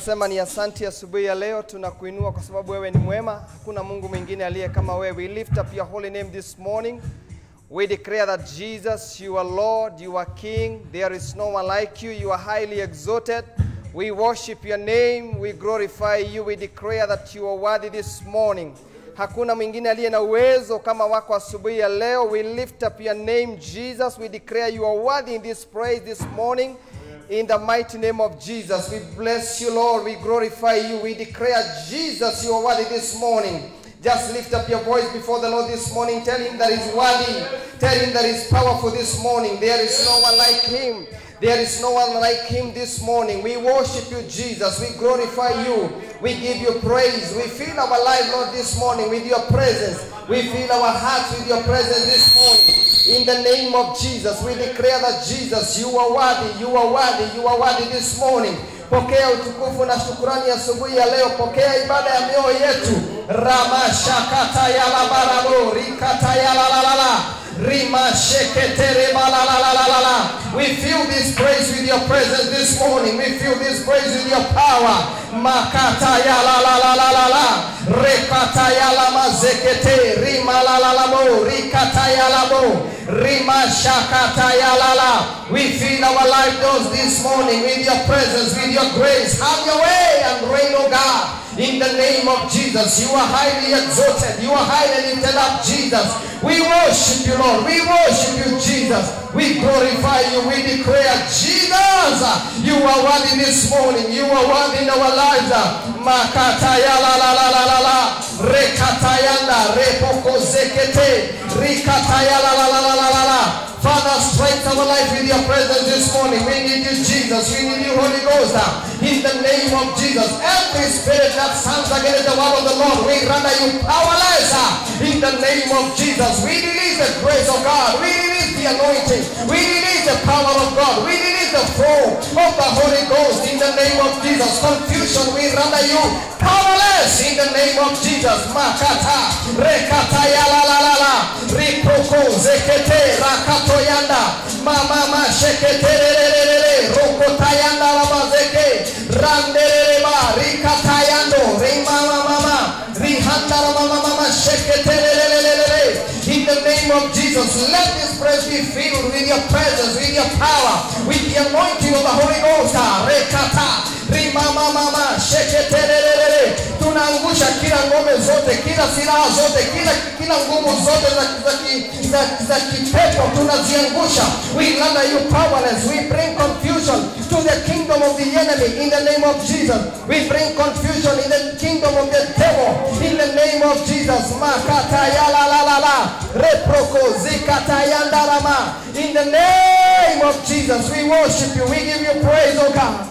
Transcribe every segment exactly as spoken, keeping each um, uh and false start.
Tunasema ni asante asubuhi ya leo, tunakuinua kwa sababu wewe ni mwema. Hakuna Mungu mwingine aliye kama wewe. We lift up your holy name this morning. We declare that Jesus, you are Lord, you are King. There is no one like you. You are highly exalted. We worship your name. We glorify you. We declare that you are worthy this morning. Hakuna mwingine aliye na uwezo kama wako asubuhi ya leo. We lift up your name, Jesus. We declare you are worthy in this praise this morning. In the mighty name of Jesus, we bless you, Lord. We glorify you. We declare, Jesus, you are worthy this morning. Just lift up your voice before the Lord this morning. Tell him that he's worthy. Tell him that he's powerful this morning. There is no one like him. There is no one like him this morning. We worship you, Jesus. We glorify you. We give you praise. We fill our life, Lord, this morning with your presence. We fill our hearts with your presence this morning. In the name of Jesus, we declare that Jesus, you are worthy, you are worthy, you are worthy this morning. Pokea utukufu na shukrani asubuhi ya leo. Pokea ibada ya mioyo yetu. Ramashakata ya la barabo, rikata ya la la la la. Rima sheketere ba la la la la la la. We fill this praise with your presence this morning. We fill this praise with your power. Makata ya la la la la la la. Rekata ya la mazekete. Rima la la la bo. Rikata ya la bo. Rima shakata ya la la. We fill our life doors this morning with your presence, with your grace. Have your way and reign, O God. In the name of Jesus, you are highly exalted. You are highly lifted up, Jesus. We worship you, Lord. We worship you, Jesus. We glorify you. We declare, Jesus, you are worthy this morning. You are worthy in our lives. Makata ya la la la la la la. Rekata yanda repoko zekete. Rikata ya la la la la la la la. Father, strengthen our life with your presence this morning. We need you, Jesus. We need you, Holy Ghost. In the name of Jesus. Every spirit that stands against the word of the Lord, we render you powerless. In the name of Jesus. We release the grace of God. We release the anointing. We release the power of God. We release the flow of the Holy Ghost. In the name of Jesus. Confusion, we render you powerless. In the name of Jesus. Makata. Rekata ya la la la la. Ripoko zekete rakato yanda. Mama ma shekete re re re re. Rokota yanda la mazeke. Randere ba rikata yando. Rima mama. Rihanda la mama mama shekete re re re re re. In the name of Jesus, let this praise be filled with your presence, with your power, with the anointing of the Holy Ghost. Rekata. Rima mama shekete re re re re. Tunaangusha kila ngome zote, kila silaha zote, kila kila nguvu zote za za za kipepo tunaziangusha. We render you powerless. We bring confusion to the kingdom of the enemy in the name of Jesus. We bring confusion in the kingdom of the devil in the name of Jesus. Makata ya la la la la. Reproko zikata yandarama. In the name of Jesus, we worship you. We give you praise, oh God.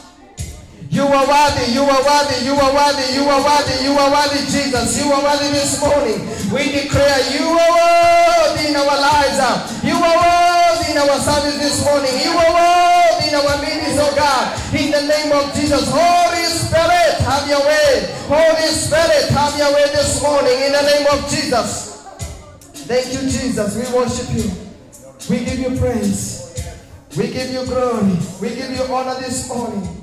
You are worthy, you are worthy, you are worthy, you are worthy, you are worthy, Jesus. You are worthy this morning. We declare you are worthy in our lives. You are worthy in our service this morning. You are worthy in our meetings, oh God. In the name of Jesus, Holy Spirit, have your way. Holy Spirit, have your way this morning. In the name of Jesus. Thank you, Jesus. We worship you. We give you praise. We give you glory. We give you honor this morning.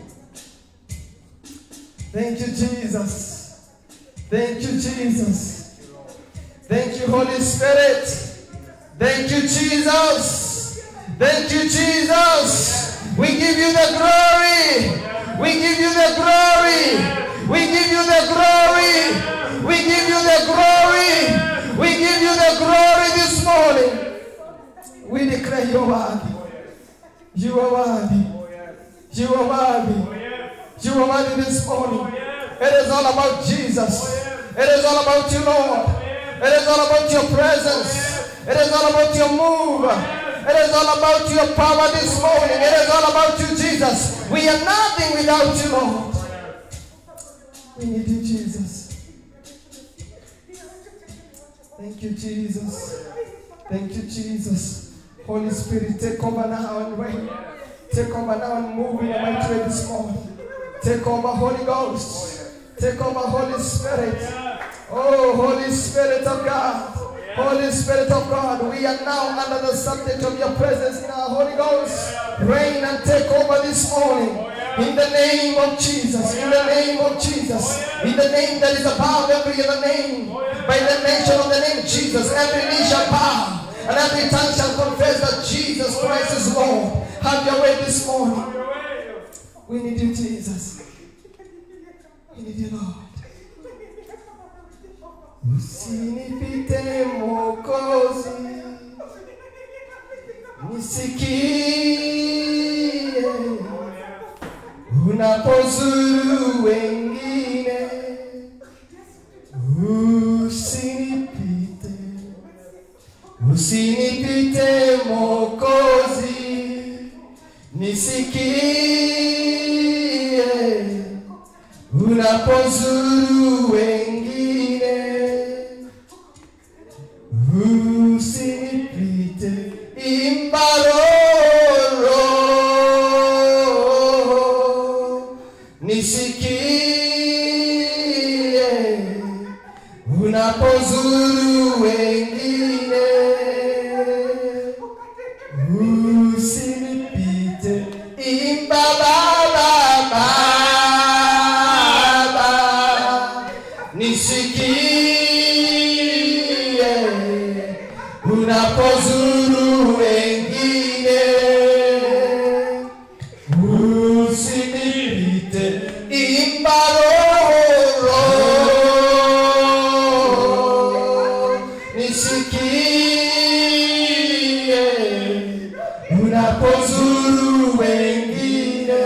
Thank you, Jesus. Thank you, Jesus. Thank you, Holy Spirit. Thank you, Jesus. Thank you, Jesus. We give you the glory. We give you the glory. We give you the glory. We give you the glory. We give you the glory this morning. We declare you are worthy. You are worthy. You are worthy. You are worthy this morning. It is all about Jesus. It is all about you, Lord. It is all about your presence. It is all about your move. It is all about your power this morning. It is all about you, Jesus. We are nothing without you, Lord. We need you, Jesus. Thank you, Jesus. Thank you, Jesus. Holy Spirit, take over now and reign. Take over now and move in a mighty way this morning. Take over, Holy Ghost. Take over, Holy Spirit. Oh, Holy Spirit of God. Holy Spirit of God, we are now under the subject of your presence in our Holy Ghost. Reign and take over this morning. In the name of Jesus, in the name of Jesus, in the name that is above every other name, by the mention of the name Jesus, every knee shall bow and every tongue shall confess that Jesus Christ is Lord. Have your way this morning. We need you, Jesus. We need you, Lord. Usinipite Mwokozi, nisikie unapozuru wengine. Usinipite, usinipite Mwokozi, nisikie unapozuru wengine. Usinipite, imbaroro, nisikie unapozuru wengine. Usinipite, imbababa, nisikie unapozuru wengine. Usinipite, imbaroro, nisikie unapozuru wengine.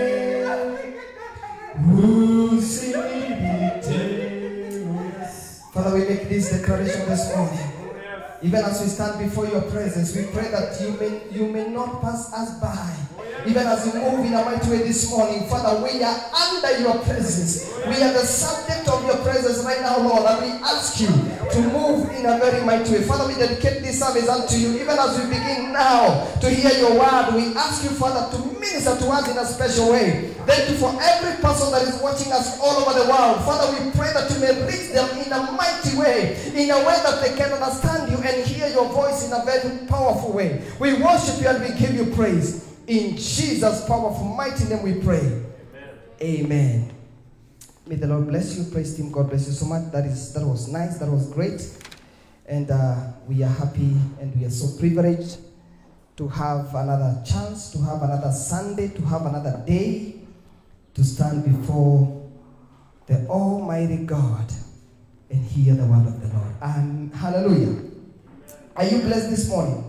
Usinipite. Father, we make this declaration this morning. Even as we stand before your presence, we pray that you may, you may not pass us by. Even as we move in a mighty way this morning, Father, we are under your presence. We are the subject of your presence right now, Lord, and we ask you to move in a very mighty way. Father, we dedicate this service unto you. Even as we begin now to hear your word, we ask you, Father, to minister to us in a special way. Thank you for every person that is watching us all over the world. Father, we pray that you may reach them in a mighty way, in a way that they can understand you and hear your voice in a very powerful way. We worship you and we give you praise. In Jesus' powerful, mighty name we pray. Amen. Amen. May the Lord bless you. Praise Him. God bless you so much. That is that was nice. That was great. And uh, we are happy and we are so privileged to have another chance, to have another Sunday, to have another day to stand before the Almighty God and hear the word of the Lord. And hallelujah. Are you blessed this morning?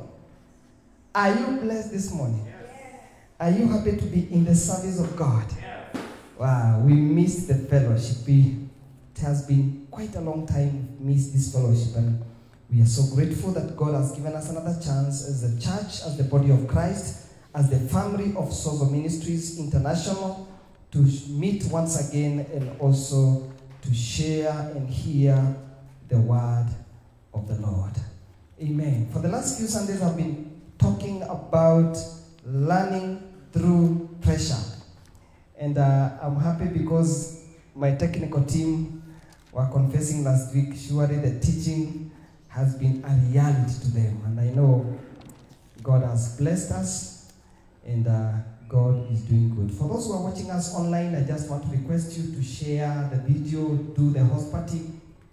Are you blessed this morning? Are you happy to be in the service of God? Wow, we missed the fellowship. We, it has been quite a long time we missed this fellowship, and we are so grateful that God has given us another chance as a church, as the body of Christ, as the family of Sozo Ministries International, to meet once again and also to share and hear the word of the Lord. Amen. For the last few Sundays, I've been talking about learning through pressure. And uh, I'm happy because my technical team were confessing last week, surely the teaching has been a reality to them. And I know God has blessed us and uh, God is doing good. For those who are watching us online, I just want to request you to share the video, do the host party.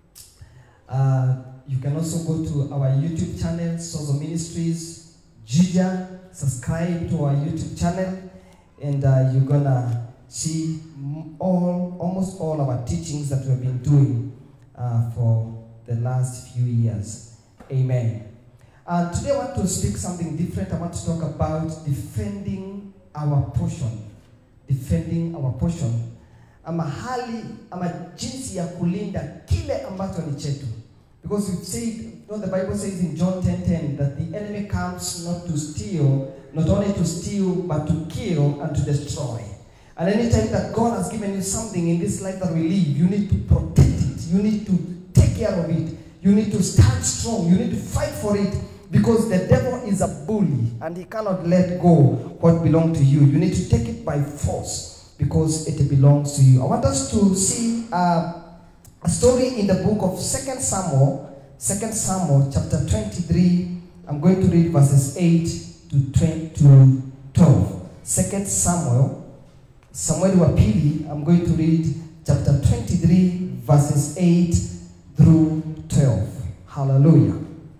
Uh, you can also go to our YouTube channel, Sozo Ministries, Jija. Subscribe to our YouTube channel, and uh, you're gonna see all, almost all our teachings that we've been doing uh, for the last few years. Amen. And today I want to speak something different. I want to talk about defending our portion. Defending our portion. Ama hali, ama jinsi ya kulinda kile ambacho ni chetu. Because we've said, you know, the Bible says in John ten ten that the enemy comes not to steal, not only to steal, but to kill and to destroy. And anytime that God has given you something in this life that we live, you need to protect it. You need to take care of it. You need to stand strong. You need to fight for it, because the devil is a bully and he cannot let go what belongs to you. You need to take it by force because it belongs to you. I want us to see uh, a story in the book of Second Samuel, Second Samuel chapter twenty-three. I'm going to read verses eight to twelve. Second Samuel, Samuel wa pili, I'm going to read chapter twenty-three, verses eight through twelve. Hallelujah.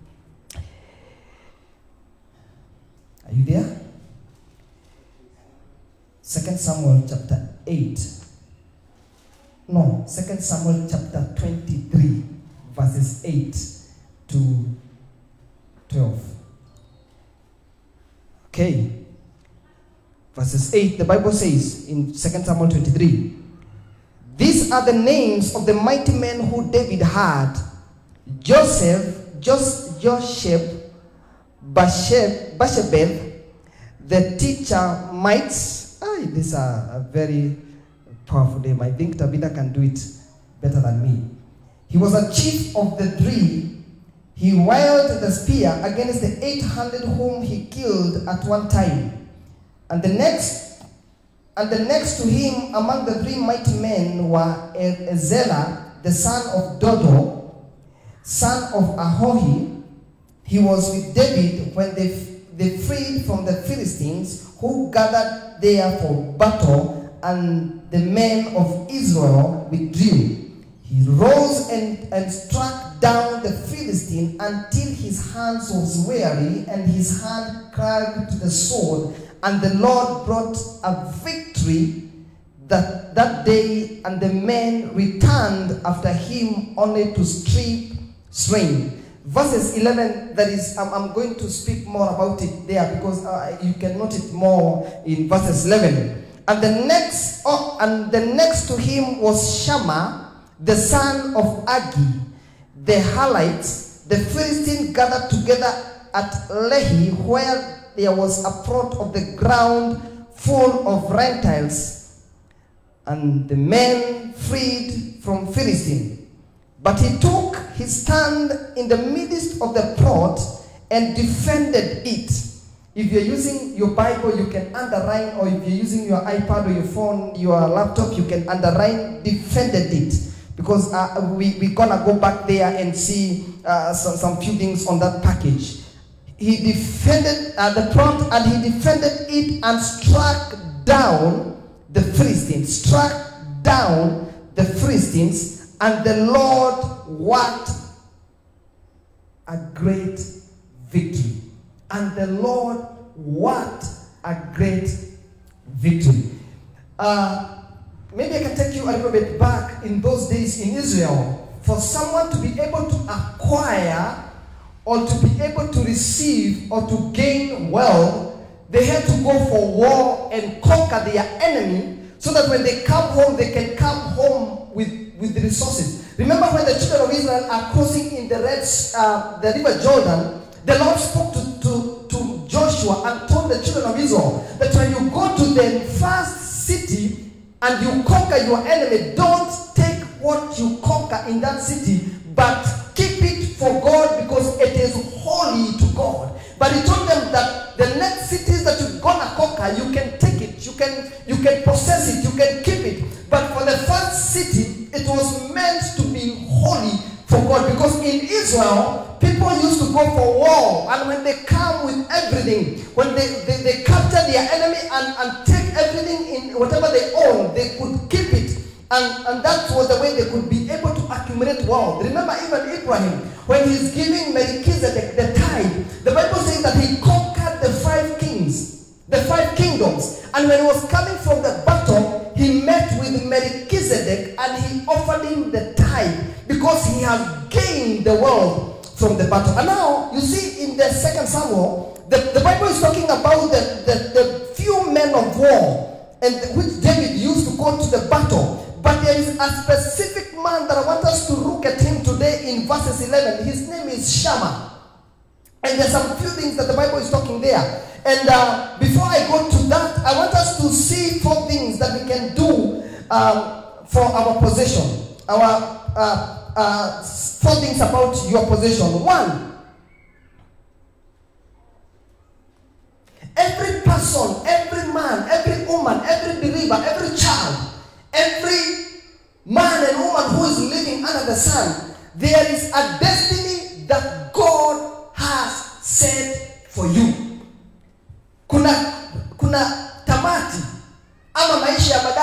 Are you there? Second Samuel chapter eight. No, Second Samuel chapter twenty-three, verses eight to twelve. Okay. Verses eight, the Bible says in Second Samuel twenty-three, these are the names of the mighty men who David had: Joseph, Jos, Josheb, Basheb, Bashebeth, the teacher mites. Ah, these are a very powerful name. I think Tabitha can do it better than me. He was a chief of the three. He wielded the spear against the eight hundred whom he killed at one time. And the next, and the next to him among the three mighty men were Ezela, the son of Dodo, son of Ahohi. He was with David when they, they freed from the Philistines, who gathered there for battle, and the men of Israel withdrew. He rose and, and struck down the Philistine until his hands was weary and his hand cracked to the sword. And the Lord brought a victory that, that day, and the men returned after him only to strip slain. Verses eleven, that is, I'm, I'm going to speak more about it there because uh, you can note it more in verses eleven. And the next, oh, and the next to him was Shammah, the son of Agi, the Halites. The Philistines gathered together at Lehi, where there was a plot of the ground full of rentals, and the men freed from Philistine. But he took his stand in the midst of the plot and defended it. If you're using your Bible, you can underline, or if you're using your iPad or your phone, your laptop, you can underline defended it. Because uh, we, we're gonna go back there and see uh, some, some few things on that package. He defended uh, the plot, and he defended it and struck down the Philistines. Struck down the Philistines, and the Lord worked a great victory. And the Lord worked a great victory. Uh, maybe I can take you a little bit back in those days in Israel. For someone to be able to acquire or to be able to receive or to gain wealth, they had to go for war and conquer their enemy, so that when they come home, they can come home with, with the resources. Remember when the children of Israel are crossing in the Red, uh, the river Jordan, the Lord spoke to, to, to Joshua and told the children of Israel that when you go to the first city and you conquer your enemy, don't take what you conquer in that city, but keep it for God, because it is holy to God. But he told them that the next cities that you're gonna conquer, you can take it, you can you can possess it, you can keep it. But for the first city, it was meant to be holy for God, because in Israel, people used to go for war, and when they come with everything, when they, they, they capture their enemy and, and take everything in whatever they own, they could keep it. And, and that was the way they could be able to accumulate wealth. Remember, even Abraham, when he's giving Melchizedek the tithe, the Bible says that he conquered the five kings, the five kingdoms. And when he was coming from the battle, he met with Melchizedek and he offered him the tithe, because he has gained the wealth from the battle. And now, you see in the Second Samuel, the, the Bible is talking about the, the, the few men of war, and which David used to go to the battle. But there is a specific man that I want us to look at him today in verses eleven. His name is Shammah. And there's some few things that the Bible is talking there. And uh, before I go to that, I want us to see four things that we can do um, for our possession. Our uh, uh, four things about your possession. One, every person, every man, every woman, every believer, every child, every man and woman who is living under the sun, there is a destiny that God has set for you. Kuna kuna tamati ama maisha ya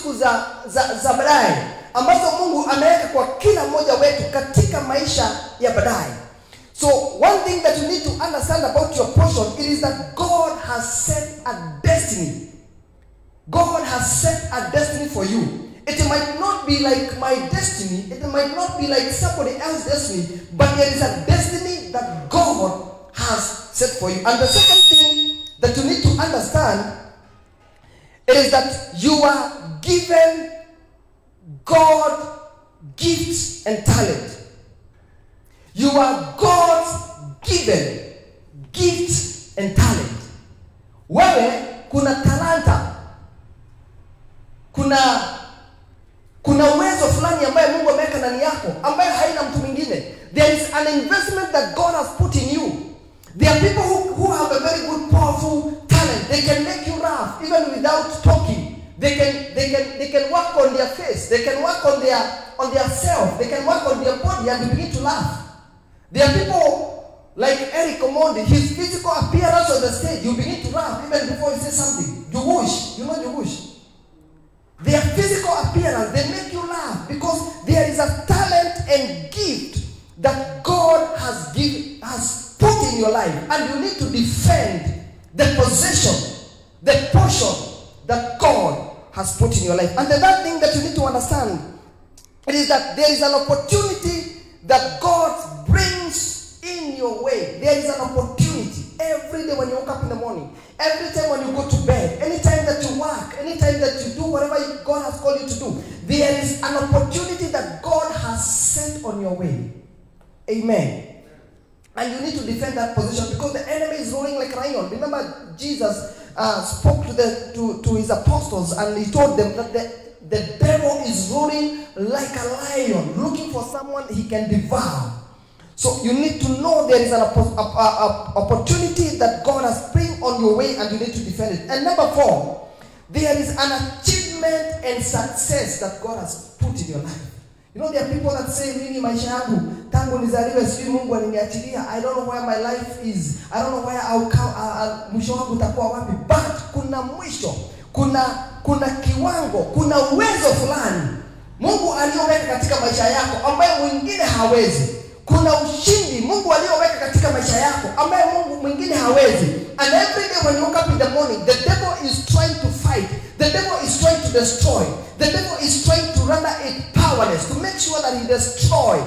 siku za za, za baadaye ambazo Mungu ameweka kwa kila mmoja wetu katika maisha ya baadaye. So one thing that you need to understand about your portion, it is that God has set a destiny. God has set a destiny for you. It might not be like my destiny, it might not be like somebody else's destiny, but there is a destiny that God has set for you. And the second thing that you need to understand is that you are given God gifts and talent. You are God's given gifts and talent. Wewe kuna talanta, kuna kuna uwezo fulani ambaye Mungu ameweka ndani yako ambaye haina mtu mwingine. There is an investment that God has put in you. There are people who, who have a very good, powerful talent. They can make you laugh even without talking. They can they can they can work on their face. They can work on their on their self. They can work on their body and they begin to laugh. There are people like Eric Omondi. His physical appearance on the stage, you begin to laugh even before he says something. Jugush, you know Jugush. Their physical appearance, they make you laugh because there is a talent and gift that God has given, has put in your life, and you need to defend the possession, the portion that God has put in your life. And the third thing that you need to understand, it is that there is an opportunity that God brings in your way. There is an opportunity every day when you wake up in the morning, every time when you go to bed, anytime that you work, anytime that you do whatever God has called you to do, there is an opportunity that God has sent on your way. Amen. And you need to defend that position because the enemy is roaring like a lion. Remember, Jesus uh, spoke to the to, to his apostles and he told them that the, the devil is roaring like a lion, looking for someone he can devour. So you need to know there is an oppo- a, a, a opportunity that God has bring on your way and you need to defend it. And number four, there is an achievement and success that God has put in your life. You know, there are people that say, mimi maisha yangu tangu nizaliwe sijui Mungu aliniachilia. I don't know where my life is. I don't know where I'll come, uh, mwisho wangu utakuwa wapi. But kuna mwisho, kuna kuna kiwango, kuna uwezo fulani Mungu aliyoweka katika maisha yako ambaye mwingine hawezi. Kuna ushindi Mungu aliyoweka katika maisha yako ambaye Mungu mwingine hawezi. And every day when you wake up in the morning, the devil is trying to fight. The devil is trying to destroy. The devil is trying to render it powerless, to make sure that he destroys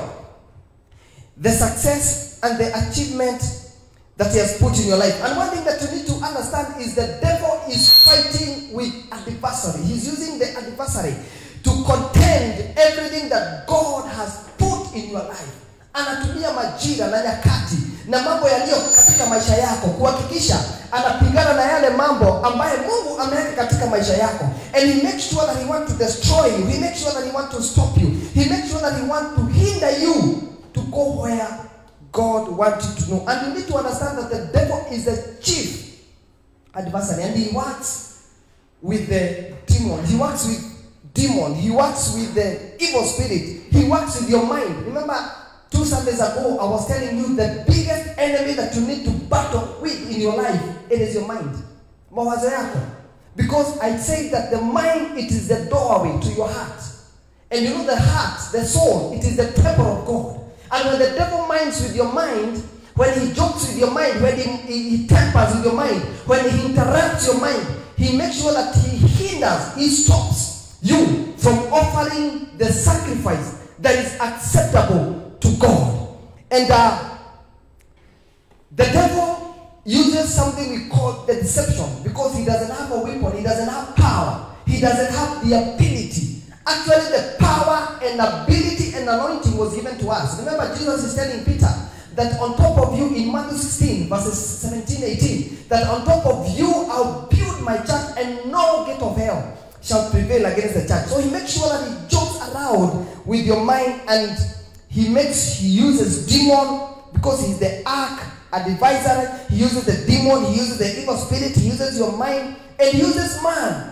the success and the achievement that he has put in your life. And one thing that you need to understand is the devil is fighting with adversary. He's using the adversary to contend everything that God has put in your life. Anatumia majira na nyakati na mambo yaliyo katika maisha yako kuhakikisha anapigana na yale mambo ambaye Mungu ameweka katika maisha yako. And he makes sure that he wants to destroy you. He makes sure that he wants to stop you. He makes sure that he wants to hinder you to go where God wants you to know. And you need to understand that the devil is the chief adversary and he works with the demon. He works with demon. He works with the evil spirit. He works with your mind. Remember, two Sundays ago, I was telling you the biggest enemy that you need to battle with in your life, it is your mind. Mawazo yako. Because I say that the mind, it is the doorway to your heart. And you know the heart, the soul, it is the temple of God. And when the devil minds with your mind, when he jokes with your mind, when he, he, he tampers with your mind, when he interrupts your mind, he makes sure that he hinders, he stops you from offering the sacrifice that is acceptable to God. And uh, the devil uses something we call the deception because he doesn't have a weapon, he doesn't have power, he doesn't have the ability. Actually, the power and ability and anointing was given to us. Remember, Jesus is telling Peter that on top of you in Matthew sixteen, verses seventeen, eighteen, that on top of you I'll build my church and no gate of hell shall prevail against the church. So he makes sure that he jokes around with your mind and he makes, he uses demon because he's the ark advisor. He uses the demon, he uses the evil spirit, he uses your mind, and he uses man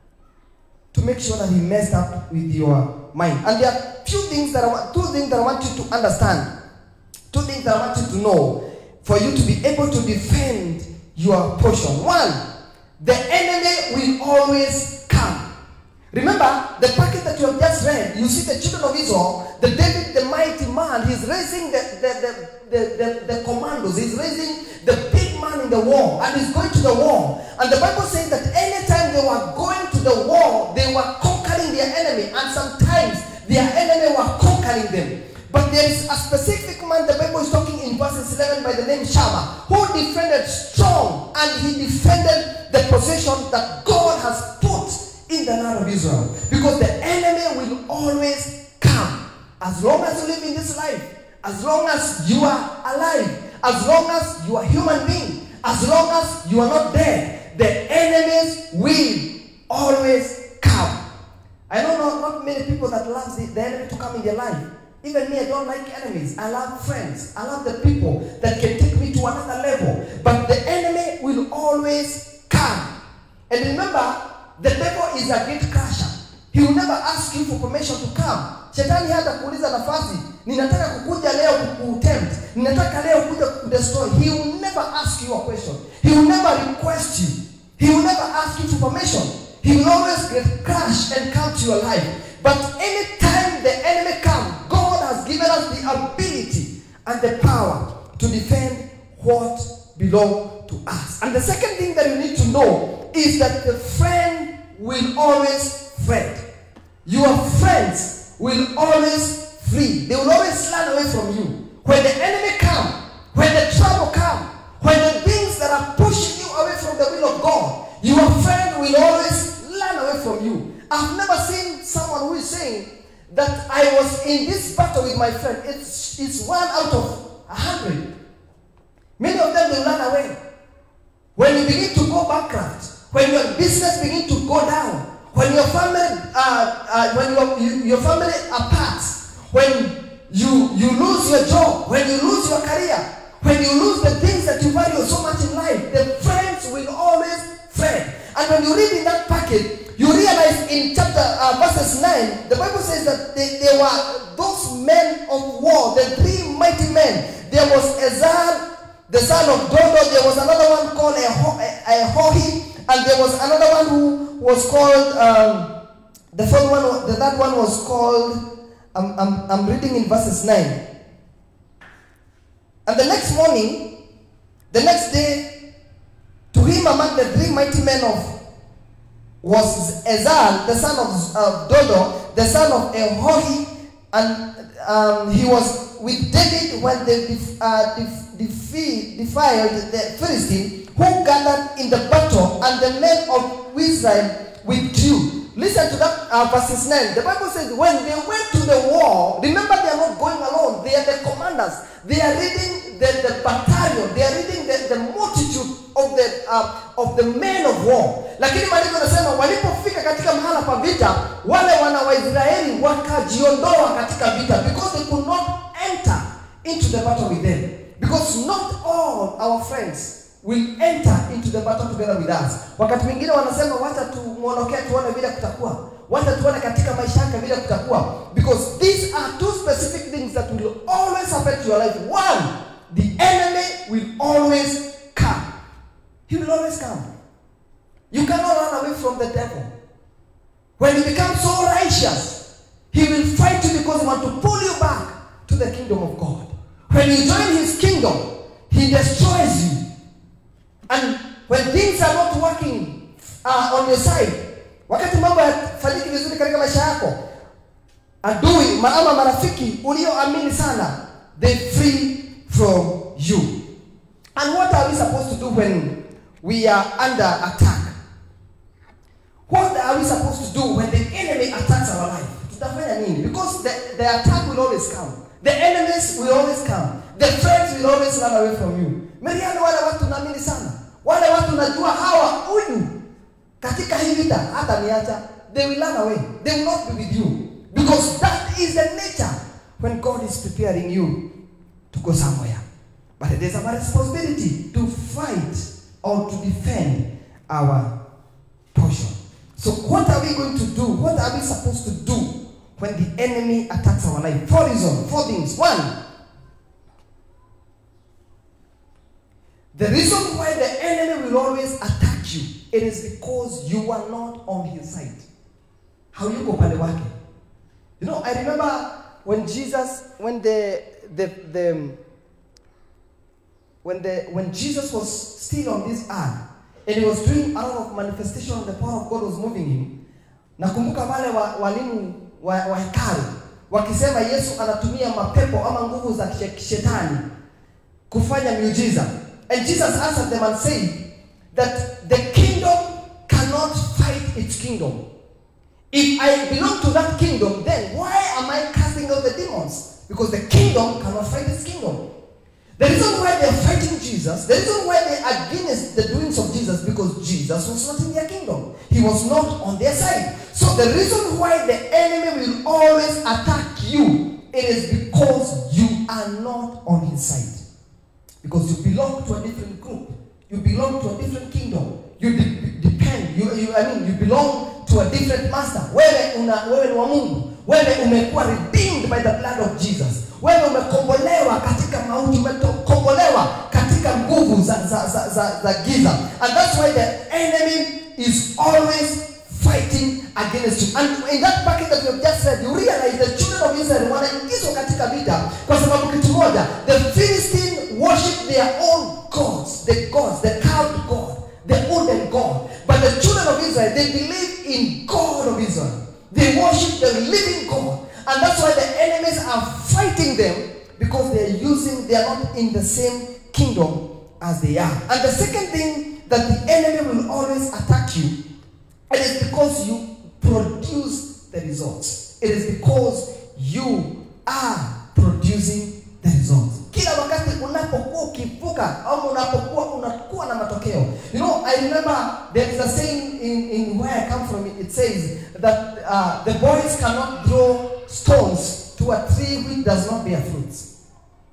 to make sure that he messed up with your mind. And there are few things that I want, two things that I want you to understand, two things that I want you to know for you to be able to defend your portion. One, the enemy will always come Remember, the packet that you have just read, you see the children of Israel, the David, the mighty man, he's raising the, the, the, the, the, the commandos, he's raising the big man in the war, and he's going to the war. And the Bible says that anytime they were going to the war, they were conquering their enemy, and sometimes their enemy were conquering them. But there is a specific man, the Bible is talking in verses eleven by the name Shammah, who defended strong, and he defended the possession that God has put in the land of Israel. Because the enemy will always come. As long as you live in this life, as long as you are alive, as long as you are a human being, as long as you are not dead, the enemies will always come. I know not, not many people that love the, the enemy to come in their life. Even me, I don't like enemies. I love friends. I love the people that can take me to another level. But the enemy will always come. And remember, the devil is a gate crasher. He will never ask you for permission to come. Shetani hata kuuliza nafasi, ninataka kukuja leo kukutempt, ninataka leo kuja kudestroy. He will never ask you a question. He will never request you. He will never ask you for permission. He will always get crashed and come to your life. But anytime the enemy comes, God has given us the ability and the power to defend what belongs to us. And the second thing that you need to know is that the friend will always fret. Your friends will always flee. They will always run away from you. When the enemy comes, when the trouble comes, when the things that are pushing you away from the will of God, your friend will always run away from you. I've never seen someone who is saying that I was in this battle with my friend. It's, it's one out of a hundred. Many of them will run away. When you begin to go bankrupt, when your business begin to go down, when your family, uh, uh, when your, you, your family apart, when you, you lose your job, when you lose your career, when you lose the things that you value so much in life, the friends will always fret. And when you read in that packet, you realize in chapter uh, verses nine, the Bible says that they, they were those men of war, the three mighty men. There was Ezar, the son of Dodo. There was another one called Ahohi, and there was another one who was called, um, the third one, the third one was called, um, I'm, I'm reading in verses nine. And the next morning, the next day, to him among the three mighty men of was Ezar, the son of uh, Dodo, the son of Ahohi, and um, he was with David when they def, uh, def, defi, defiled the Philistine, who gathered in the battle, and the men of Israel withdrew. Listen to that uh, verses nine. The Bible says when they went to the war, remember they are not going alone. They are the commanders. They are leading the, the battalion. They are leading the, the multitude of the uh, of the men of war. Lakini maandiko yanasema walipofika katika mahala pa vita, wale wana wa Israeli wakajiondoa katika vita because they could not enter into the battle with them. Because not all our friends will enter into the battle together with us. Wakati mwingine wanasema wacha tumuondokea tuone vile kutakuwa. Wacha tuone katika maisha yake vile kutakuwa. Because these are two specific things that will always affect your life. One, the enemy will always come. He will always come. You cannot run away from the devil. When you become so righteous, he will fight you because he wants to pull you back to the kingdom of God. When you join his kingdom, he destroys you. And when things are not working uh, on your side, wakati mambo yafanyiki vizuri katika maisha yako, adui ama marafiki ulioamini sana, they flee from you. And what are we supposed to do when we are under attack? What are we supposed to do when the enemy attacks our life? Tutafanya nini? Because the, the attack will always come. The enemies will always come. The friends will always run away from you. Mariano, wale watu naamini sana. Wale watu najua hawa huyu katika hii vita hata niacha, they will run away. They will not be with you. Because that is the nature when God is preparing you to go somewhere. But it is our responsibility to fight or to defend our portion. So what are we going to do? What are we supposed to do when the enemy attacks our life? Four reasons, four things. One, the reason why the enemy will always attack you, it is because you are not on his side. hauyuko upande wake. You know, I remember when Jesus, when the, the, the, when the, when Jesus was still on this earth, and he was doing a lot of manifestation, the power of God was moving him. Nakumbuka wale wa, walimu wa, wa hekalu wakisema Yesu anatumia mapepo ama nguvu za kishetani kufanya miujiza. And Jesus answered them and said that the kingdom cannot fight its kingdom. If I belong to that kingdom, then why am I casting out the demons? Because the kingdom cannot fight its kingdom. The reason why they are fighting Jesus, the reason why they are against the doings of Jesus, because Jesus was not in their kingdom. He was not on their side. So the reason why the enemy will always attack you, it is because you are not on his side. Because you belong to a different group. You belong to a different kingdom. You de depend, you, you, I mean, you belong to a different master. Wewe una, wewe ni wa Mungu. Wewe umekuwa redeemed by the blood of Jesus. Wewe umekombolewa katika mauti, umekombolewa katika nguvu za, za, za, za, za giza. And that's why the enemy is always fighting against you. And in that packet that we have just read, you realize the children of Israel wanaingizwa katika vita kwa sababu kitu moja, the Philistines worship their own gods, the gods, the carved god, the wooden god. But the children of Israel, they believe in God of Israel. They worship the living God. And that's why the enemies are fighting them, because they are using, they are not in the same kingdom as they are. And the second thing that the enemy will always attack you, it is because you produce the results. It is because you are producing the results. Kila wakati unapokuwa ukivuka au unapokuwa unakuwa na matokeo. You know, I remember there is a saying in, in where I come from. It says that uh, the boys cannot throw stones to a tree which does not bear fruits.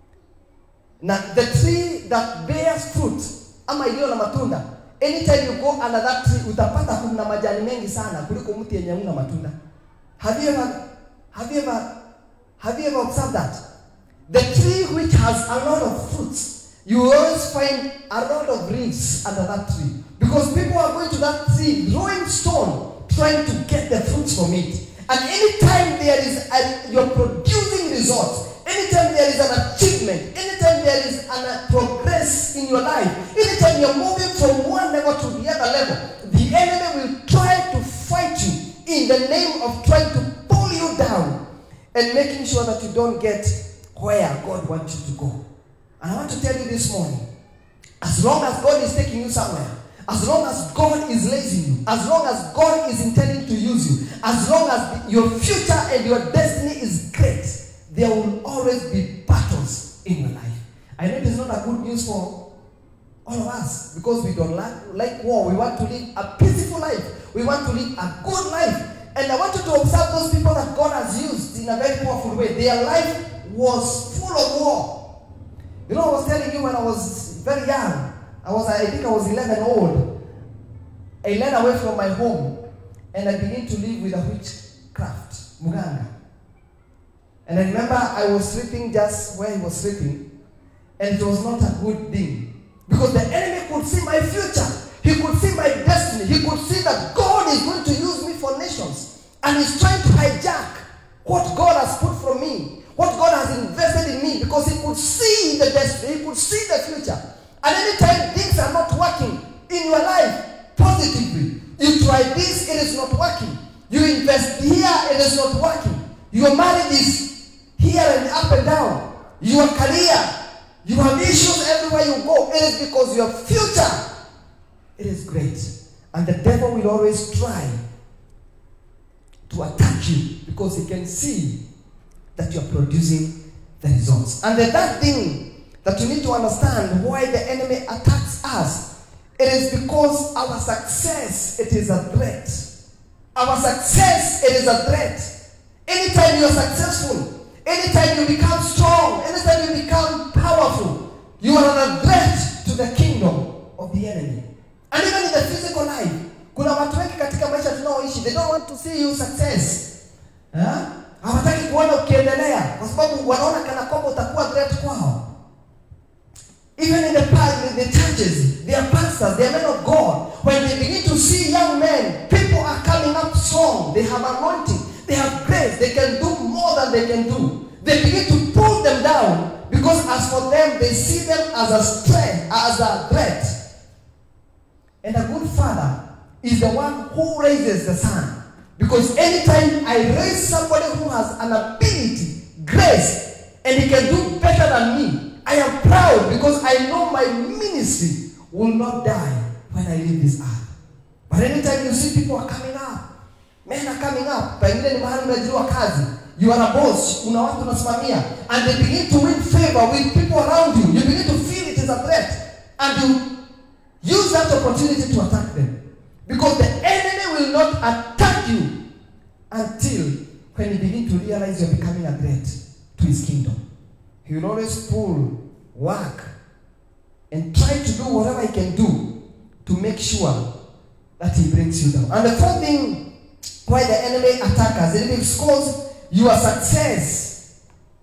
Now, the tree that bears fruit, ama iliyo na matunda, anytime you go under that tree, utapata kuna majani mengi sana kuliko mti yenye una matunda. Have you ever, have you ever, have you ever observed that? The tree which has a lot of fruits, you always find a lot of leaves under that tree. Because people are going to that tree, throwing stone, trying to get the fruits from it. And anytime there is, a, you're producing results, anytime there is an achievement, anytime there is an, a progress in your life, anytime you're moving from one level to the other level, the enemy will try to fight you in the name of trying to pull you down and making sure that you don't get where God wants you to go. And I want to tell you this morning, as long as God is taking you somewhere, as long as God is raising you, as long as God is intending to use you, as long as your future and your destiny is great, there will always be battles in your life. I know it is not a good news for all of us, because we don't like, like war. We want to live a peaceful life. We want to live a good life. And I want you to observe those people that God has used in a very powerful way. Their life was full of war. You know, I was telling you when I was very young, I was, I think I was eleven old. I ran away from my home and I began to live with a witchcraft, Muganga. And I remember I was sleeping just where he was sleeping, and it was not a good thing. Because the enemy could see my future. He could see my destiny. He could see that God is going to use me for nations. And he's trying to hijack what God has put from me, what God has invested in me, because he could see the destiny, he could see the future. And anytime things are not working in your life positively, you try this, it is not working. You invest here, it is not working. Your marriage is here and up and down. Your career, you have issues everywhere you go. It is because your future, it is great. And the devil will always try to attack you because he can see that you are producing the results. And the third thing that you need to understand why the enemy attacks us, it is because our success, it is a threat. Our success, it is a threat. Anytime you are successful, anytime you become strong, anytime you become powerful, you are a threat to the kingdom of the enemy. And even in the physical life, kuna watu wengi katika maisha tunaoishi, they don't want to see you success. Huh? Hawataki kuona ukiendelea kwa sababu wanaona kana kwamba utakuwa threat kwao. Even in the past, in the churches, they are pastors, they are men of God. When they begin to see young men, people are coming up strong. They have have anointing, they have grace, they can do more than they can do. They begin to pull them down because as for them, they see them as a strength, as a threat. And a good father is the one who raises the son. Because anytime I raise somebody who has an ability, grace, and he can do better than me, I am proud because I know my ministry will not die when I leave this earth. But anytime you see people are coming up, men are coming up, pengine ni mahali umeajiriwa kazi, you are a boss, una watu unasimamia, and they begin to win favor with people around you. You begin to feel it is a threat, and you use that opportunity to attack them. Because the enemy will not attack you until when you begin to realize you're becoming a threat to his kingdom. He will always pull, work, and try to do whatever he can do to make sure that he brings you down. And the fourth thing why the enemy attacks us is because your success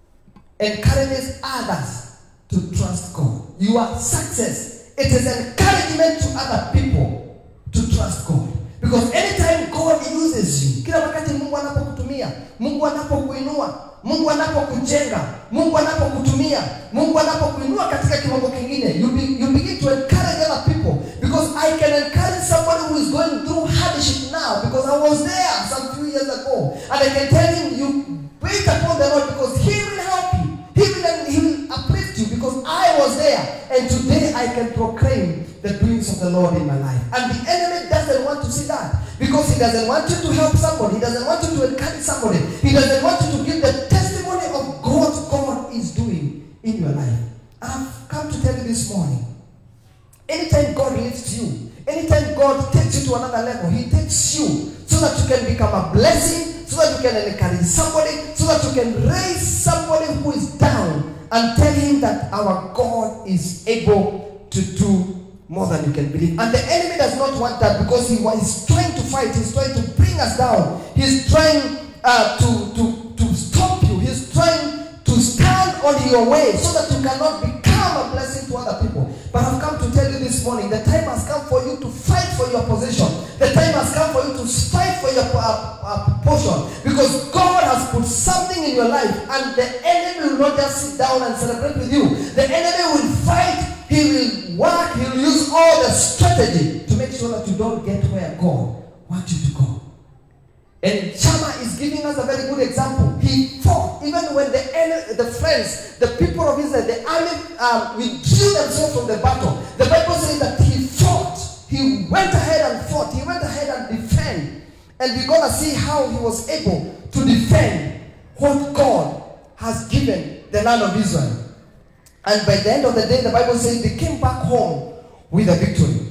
encourages others to trust God. Your success, it is encouragement to other people to trust God. Because anytime God uses you, kila wakati Mungu anapokutumia, Mungu anapokuinua, Mungu anapokujenga, Mungu anapokutumia, Mungu anapokuinua katika kiwango kingine, you, be, you begin to encourage other people. Because I can encourage somebody who is going through hardship now, because I was there some few years ago, and I can tell him, you wait upon the Lord because he will help you. He will, he will uplift you because I was there, and today I can proclaim the doings of the Lord in my life. And the enemy doesn't want to see that, because he doesn't want you to help somebody, he doesn't want you to encourage somebody, he doesn't want you to give the testimony of what God is doing in your life. And I've come to tell you this morning, anytime God lifts you, anytime God takes you to another level, he takes you so that you can become a blessing, so that you can encourage somebody, so that you can raise somebody who is down and tell him that our God is able to do more than you can believe. And the enemy does not want that, because he is trying to fight, he's trying to bring us down, he's trying uh, to, to, to stop you, he's trying to stand on your way so that you cannot become a blessing to other people. But I've come to tell you this morning, the time has come for you to fight for your position. The time has come for you to fight for your uh, uh, portion, because God has put something in your life, and the enemy will not just sit down and celebrate with you. The enemy will fight, he will work, he will use all the strategy to make sure that you don't get where God wants you to go. And Shammah is giving us a very good example. He fought even when the enemy, the friends, the people of Israel, the army um, withdrew themselves from the battle. The Bible says that he fought. He went ahead and fought. He went ahead and defended. And we're going to see how he was able to defend what God has given the land of Israel. And by the end of the day, the Bible says they came back home with a victory.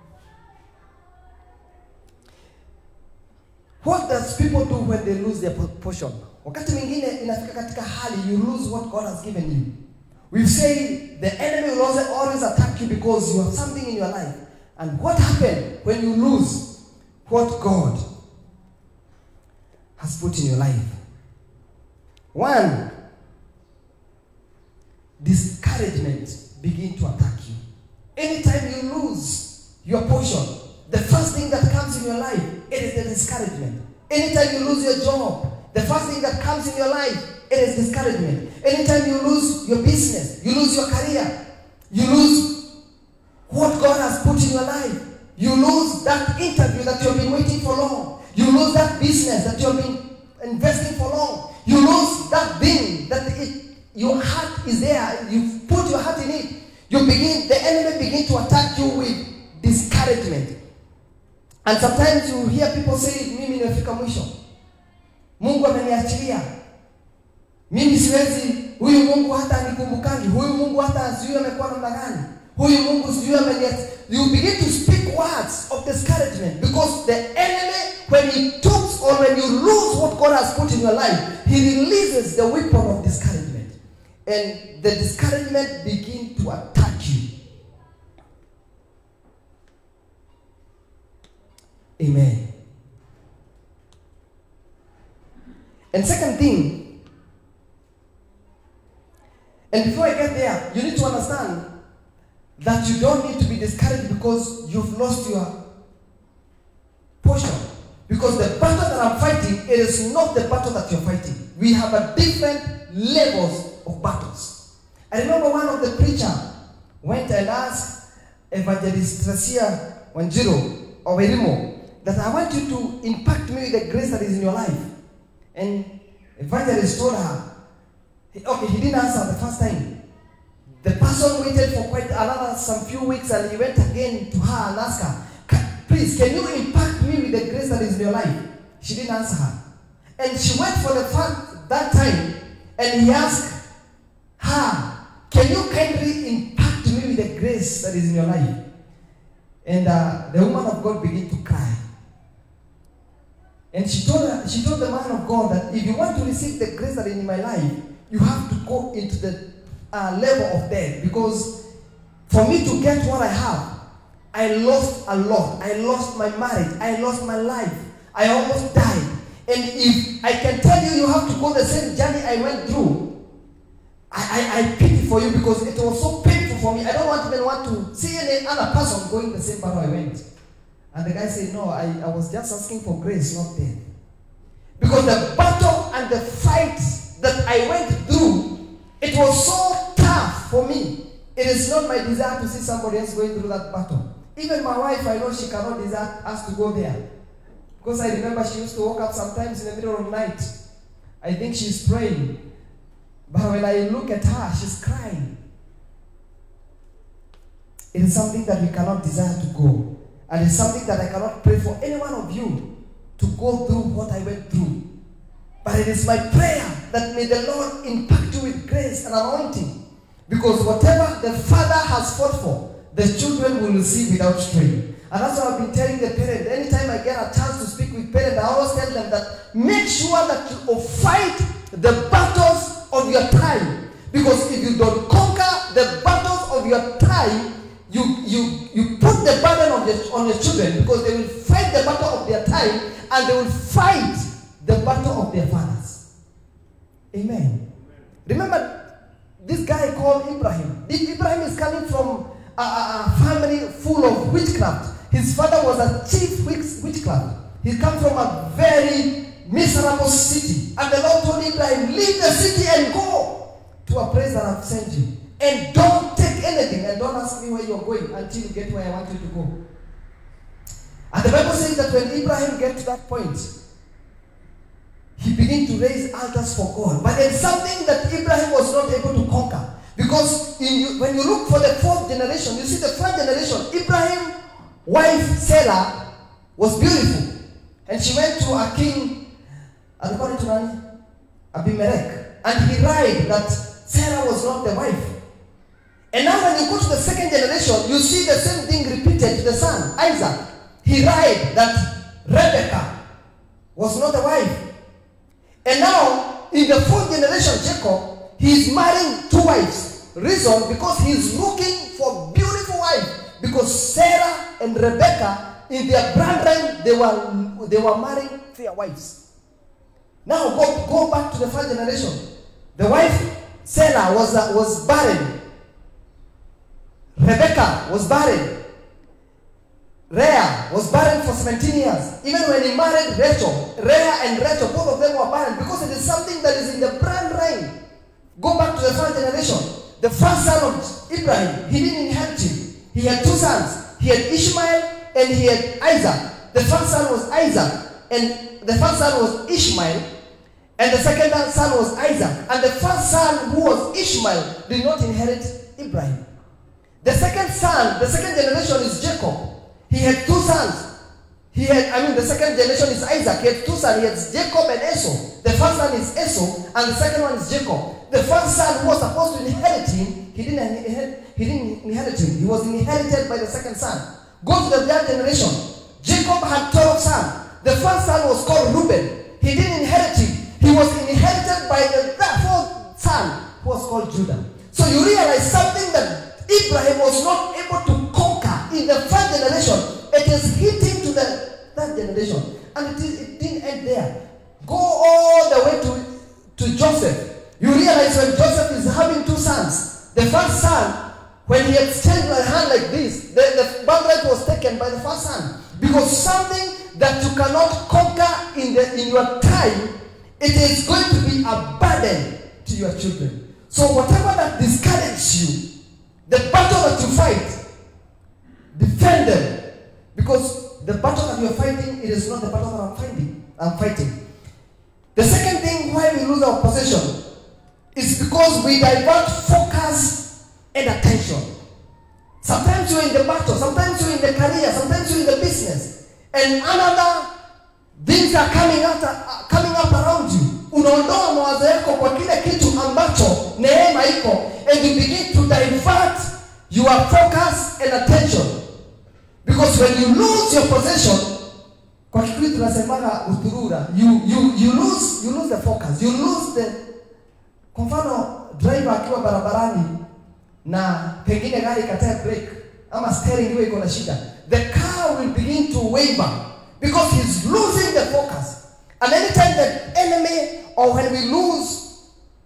What does people do when they lose their portion? Wakati mwingine inafika katika hali you lose what God has given you. We've said the enemy will always, always attack you because you have something in your life. And what happened when you lose what God has put in your life? One, discouragement begin to attack you. Anytime you lose your portion, the first thing that comes in your life, it is the discouragement. Anytime you lose your job, the first thing that comes in your life, it is discouragement. Anytime you lose your business, you lose your career, you lose what God has put in your life, you lose that interview that you have been waiting for long, you lose that business that you have been investing for long, you lose that thing that it, your heart is there, you put your heart in it, you begin, the enemy begin to attack you with discouragement. And sometimes you hear people say, mimi nimefika mwisho, Mungu ameniachilia, mimi siwezi, huyu Mungu hata anikumbukangi, huyu Mungu hata sijui amekuwa namna gani, huyu Mungu sijui ameniachilia. You begin to speak words of discouragement, because the enemy, when he talks or when you lose what God has put in your life, he releases the weapon of discouragement, and the discouragement begin to attack you. Amen. And second thing, and before I get there, you need to understand that you don't need to be discouraged because you've lost your portion. Because Because the battle that I'm fighting, it is not the battle that you're fighting. We have a different levels of battles. I remember one of the preacher went and asked Evangelist Tracia Wanjiro or Werimo that I want you to impact me with the grace that is in your life. And Evangelist told her, okay, he didn't answer the first time. The person waited for quite another some few weeks and he went again to her and asked her, please, can you impact me with the grace that is in your life? She didn't answer her. And she went for the first that time and he asked her, can you kindly impact me with the grace that is in your life? And uh, the woman of God began to cry. And she told her, she told the man of God that if you want to receive the grace that is in my life, you have to go into the uh, level of death. Because for me to get what I have, I lost a lot. I lost my marriage. I lost my life. I almost died. And if I can tell you, you have to go the same journey I went through, I, I, I pity for you because it was so painful for me. I don't want even want to see any other person going the same battle I went. And the guy said, no, I, I was just asking for grace, not death. Because the battle and the fight that I went through, it was so tough for me. It is not my desire to see somebody else going through that battle. Even my wife, I know she cannot desire us to go there. Because I remember she used to wake up sometimes in the middle of the night. I think she's praying. But when I look at her, she's crying. It is something that we cannot desire to go. And it's something that I cannot pray for any one of you to go through what I went through. But it is my prayer that may the Lord impact you with grace and anointing. Because whatever the Father has fought for, the children will receive without strain. And that's what I've been telling the parents. Anytime I get a chance to speak with parents, I always tell them that make sure that you fight the battles of your time. Because if you don't conquer the battles of your time, you, you, you put the burden of your, on your children, because they will fight the battle of their time and they will fight the battle of their fathers. Amen. Remember this guy called Ibrahim. Ibrahim is coming from a, a, a family full of witchcraft. His father was a chief witch, witchcraft. He comes from a very miserable city. And the Lord told Ibrahim, leave the city and go to a place that I've sent you. And don't take anything and don't ask me where you're going until you get where I want you to go. And the Bible says that when Ibrahim gets to that point, he began to raise altars for God. But it's something that Ibrahim was not able to conquer. Because in you, when you look for the fourth generation, you see the first generation, Ibrahim's wife Sarah was beautiful. And she went to a king, according to Nani, Abimelech. And he lied that Sarah was not the wife. And now when you go to the second generation, you see the same thing repeated to the son, Isaac. He lied that Rebecca was not a wife. And now, in the fourth generation, Jacob, he is marrying two wives. Reason, because he is looking for beautiful wife. Because Sarah and Rebecca, in their bloodline, they were, they were marrying fair wives. Now, go, go back to the first generation. The wife, Sarah, was, uh, was barren. Rebecca was barren. Rhea was barren for seventeen years. Even when he married Rachel, Rhea and Rachel, both of them were barren because it is something that is in the brand line. Go back to the first generation. The first son of Ibrahim, he didn't inherit him. He had two sons. He had Ishmael and he had Isaac. The first son was Isaac, and the first son was Ishmael, and the second son was Isaac. And the first son, who was Ishmael, did not inherit Ibrahim. The second son, the second generation is Jacob. He had two sons. He had, I mean, the second generation is Isaac. He had two sons. He had Jacob and Esau. The first son is Esau, and the second one is Jacob. The first son who was supposed to inherit him, he didn't inherit, he didn't inherit him. He was inherited by the second son. Go to the third generation. Jacob had twelve sons. The first son was called Reuben. He didn't inherit him. He was inherited by the fourth son, who was called Judah. So you realize something that Abraham was not able to conquer in the first generation. It is hitting to the third generation. And it, is, it didn't end there. Go all the way to, to Joseph. You realize when Joseph is having two sons, the first son, when he extended a hand like this, the, the birthright was taken by the first son. Because something that you cannot conquer in, the, in your time, it is going to be a burden to your children. So whatever that discourages you, the battle that you fight, defend them. Because the battle that you are fighting, it is not the battle that I'm fighting. I'm fighting. The second thing why we lose our possession is because we divert focus and attention. Sometimes you're in the battle, sometimes you're in the career, sometimes you're in the business, and another things are coming out, uh, coming up around you. Unaondoa mawazo yako kwa kile kitu ambacho neema iko, and you begin to divert your focus and attention. Because when you lose your possession, kwa Kikuyu tunasemaga uturura, you you you lose you lose the focus, you lose the. Kwa mfano driver akiwa barabarani na pengine gari katae brake ama steering wheel iko na shida, the car will begin to waver because he's losing the focus. And anytime the enemy, or when we lose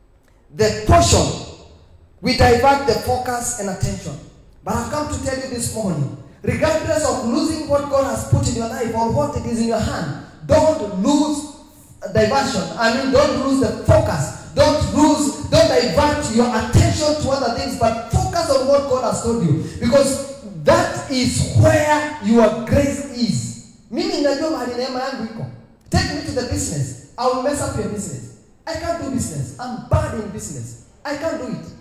the portion, we divert the focus and attention. But I've come to tell you this morning, regardless of losing what God has put in your life or what it is in your hand, don't lose diversion. I mean, don't lose the focus. Don't lose, don't divert your attention to other things, but focus on what God has told you. Because that is where your grace is. Mimi najua mahali neema yangu iko. Take me to the business. I will mess up your business. I can't do business. I'm bad in business. I can't do it.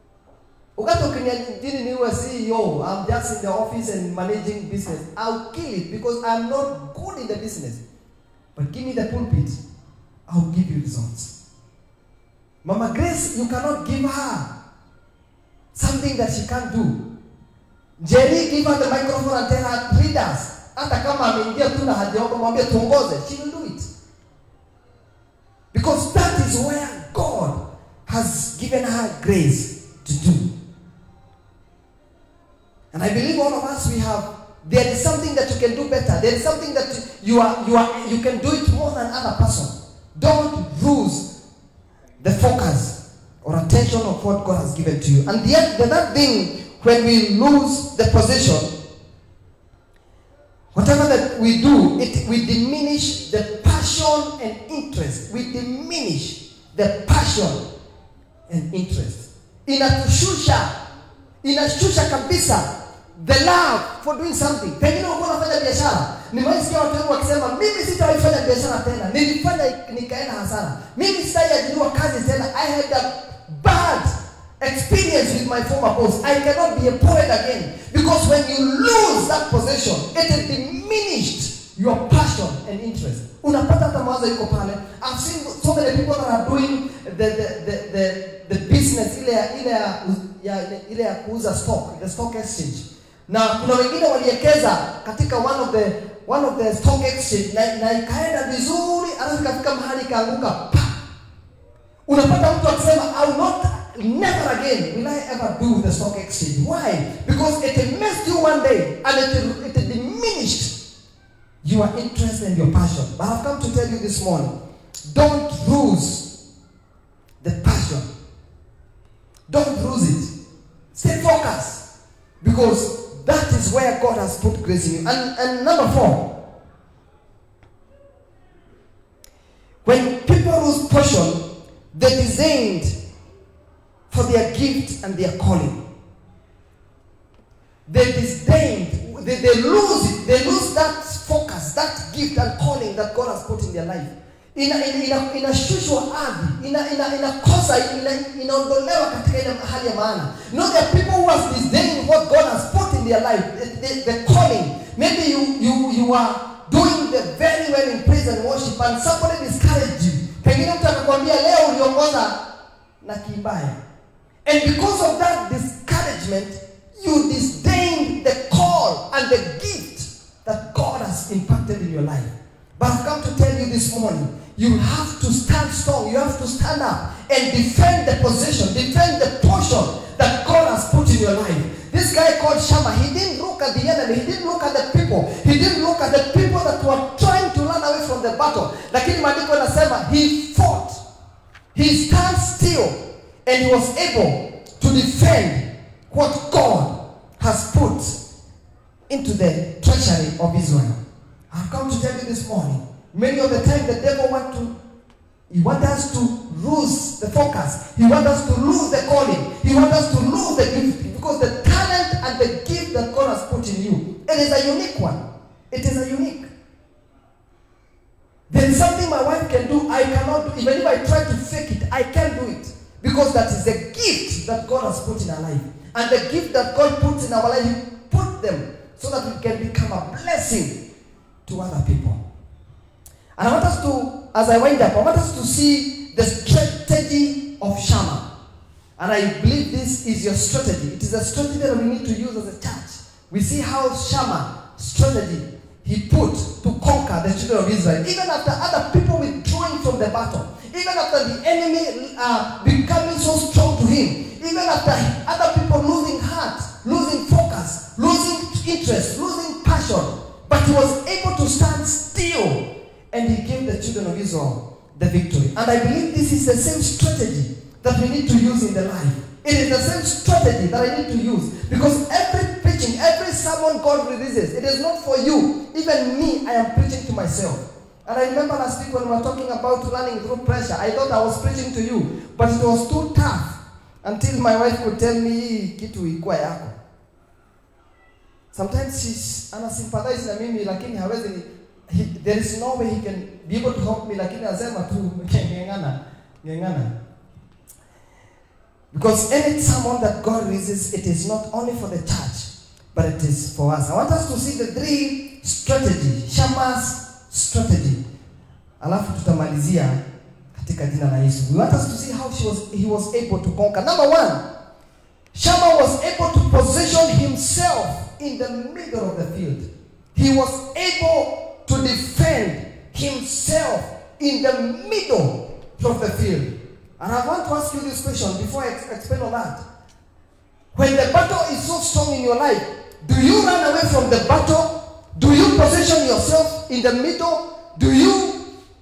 Ugato kinyajini niwe C E O. I'm just in the office and managing business. I'll kill it because I'm not good in the business. But give me the pulpit. I'll give you results. Mama Grace, you cannot give her something that she can't do. Jerry, give her the microphone and tell her, read us. Hata kama ameingia tu na hajaoga mwambie tuongoze, she will do it. Because that is where God has given her grace to do. And I believe all of us, we have, there is something that you can do better. There is something that you are, you are, you can do it more than other person. Don't lose the focus or attention of what God has given to you. And yet, the third thing, when we lose the possession, whatever that we do, it we diminish the passion and interest. We diminish the passion and interest. Inatushusha, inashusha kabisa the love for doing something. Pengine uko unafanya biashara, nimesikia watu wengi wakisema mimi sitaifanya biashara tena, nilifanya nikaenda hasara. Mimi sitaajiriwa kazi tena. I had a bad experience with my former boss. I cannot be employed again. Because when you lose that possession, it has diminished your passion and interest. Unapata hata mawazo iko pale. I've seen so many people that are doing the the the the, the business ile ile ya ile ya kuuza stock, the stock exchange. Na kuna wengine waliekeza katika one of the one of the stock exchange na, na ikaenda vizuri, alafu kafika mahali kaanguka. Unapata mtu akisema I will not, never again will I ever do the stock exchange. Why? Because it messed you one day and it, it diminished your interest and your passion. But I've come to tell you this morning, don't lose the passion. Don't lose it. Stay focused. Because that is where God has put grace in you. And, and number four, when people lose passion, they designed for their gift and their calling. They disdained, they, they lose it, they lose that focus, that gift and calling that God has put in their life. Ina ina inashushwa ardhi, ina ina inakosa, ina inaondolewa katika ile hali ya maana. You know, there are people who have disdained what God has put in their life, the, the, the calling. Maybe you you you are doing the very well in praise and worship, and somebody discouraged you. Pengine mtu akakwambia leo uliongoza na kibaya. And because of that discouragement, you disdain the call and the gift that God has impacted in your life. But I've come to tell you this morning, you have to stand strong. You have to stand up and defend the position, defend the portion that God has put in your life. This guy called Shammah, he didn't look at the enemy, he didn't look at the people, he didn't look at the people that were trying to run away from the battle. Lakini maandiko yanasema, he fought, he stand still, and he was able to defend what God into the treasury of Israel. I've come to tell you this morning, many of the time the devil want to, he wants us to lose the focus. He wants us to lose the calling. He wants us to lose the gift, because the talent and the gift that God has put in you, it is a unique one. It is a unique. There is something my wife can do, I cannot do. Even if I try to fake it, I can't do it. Because that is the gift that God has put in our life. And the gift that God puts in our life, He put them so that we can become a blessing to other people. And I want us to, as I wind up, I want us to see the strategy of Shammah. And I believe this is your strategy. It is a strategy that we need to use as a church. We see how Shammah strategy he put to conquer the children of Israel. Even after other people withdrawing from the battle. Even after the enemy uh, becoming so strong to him. Even after other people losing heart, losing focus, losing interest, losing passion. But he was able to stand still. And he gave the children of Israel the victory. And I believe this is the same strategy that we need to use in the life. It is the same strategy that I need to use. Because every preaching, every sermon God releases, it is not for you. Even me, I am preaching to myself. And I remember last week when we were talking about running through pressure, I thought I was preaching to you. But it was too tough until my wife could tell me, kitu ikuwa yako. Sometimes she's anasympathize na mimi, lakini hawezi ni, he, there is no way he can be able to help me, lakini asema tu, ngengana, ngengana. Because any sermon that God releases, it is not only for the church, but it is for us. I want us to see the three strategies. Shammah's strategy. Alafu tutamalizia katika jina la Yesu. We want us to see how she was, he was able to conquer. Number one, Shammah was able to position himself in the middle of the field. He was able to defend himself in the middle of the field. And I want to ask you this question before I explain all that. When the battle is so strong in your life, do you run away from the battle? Do you position yourself in the middle? Do you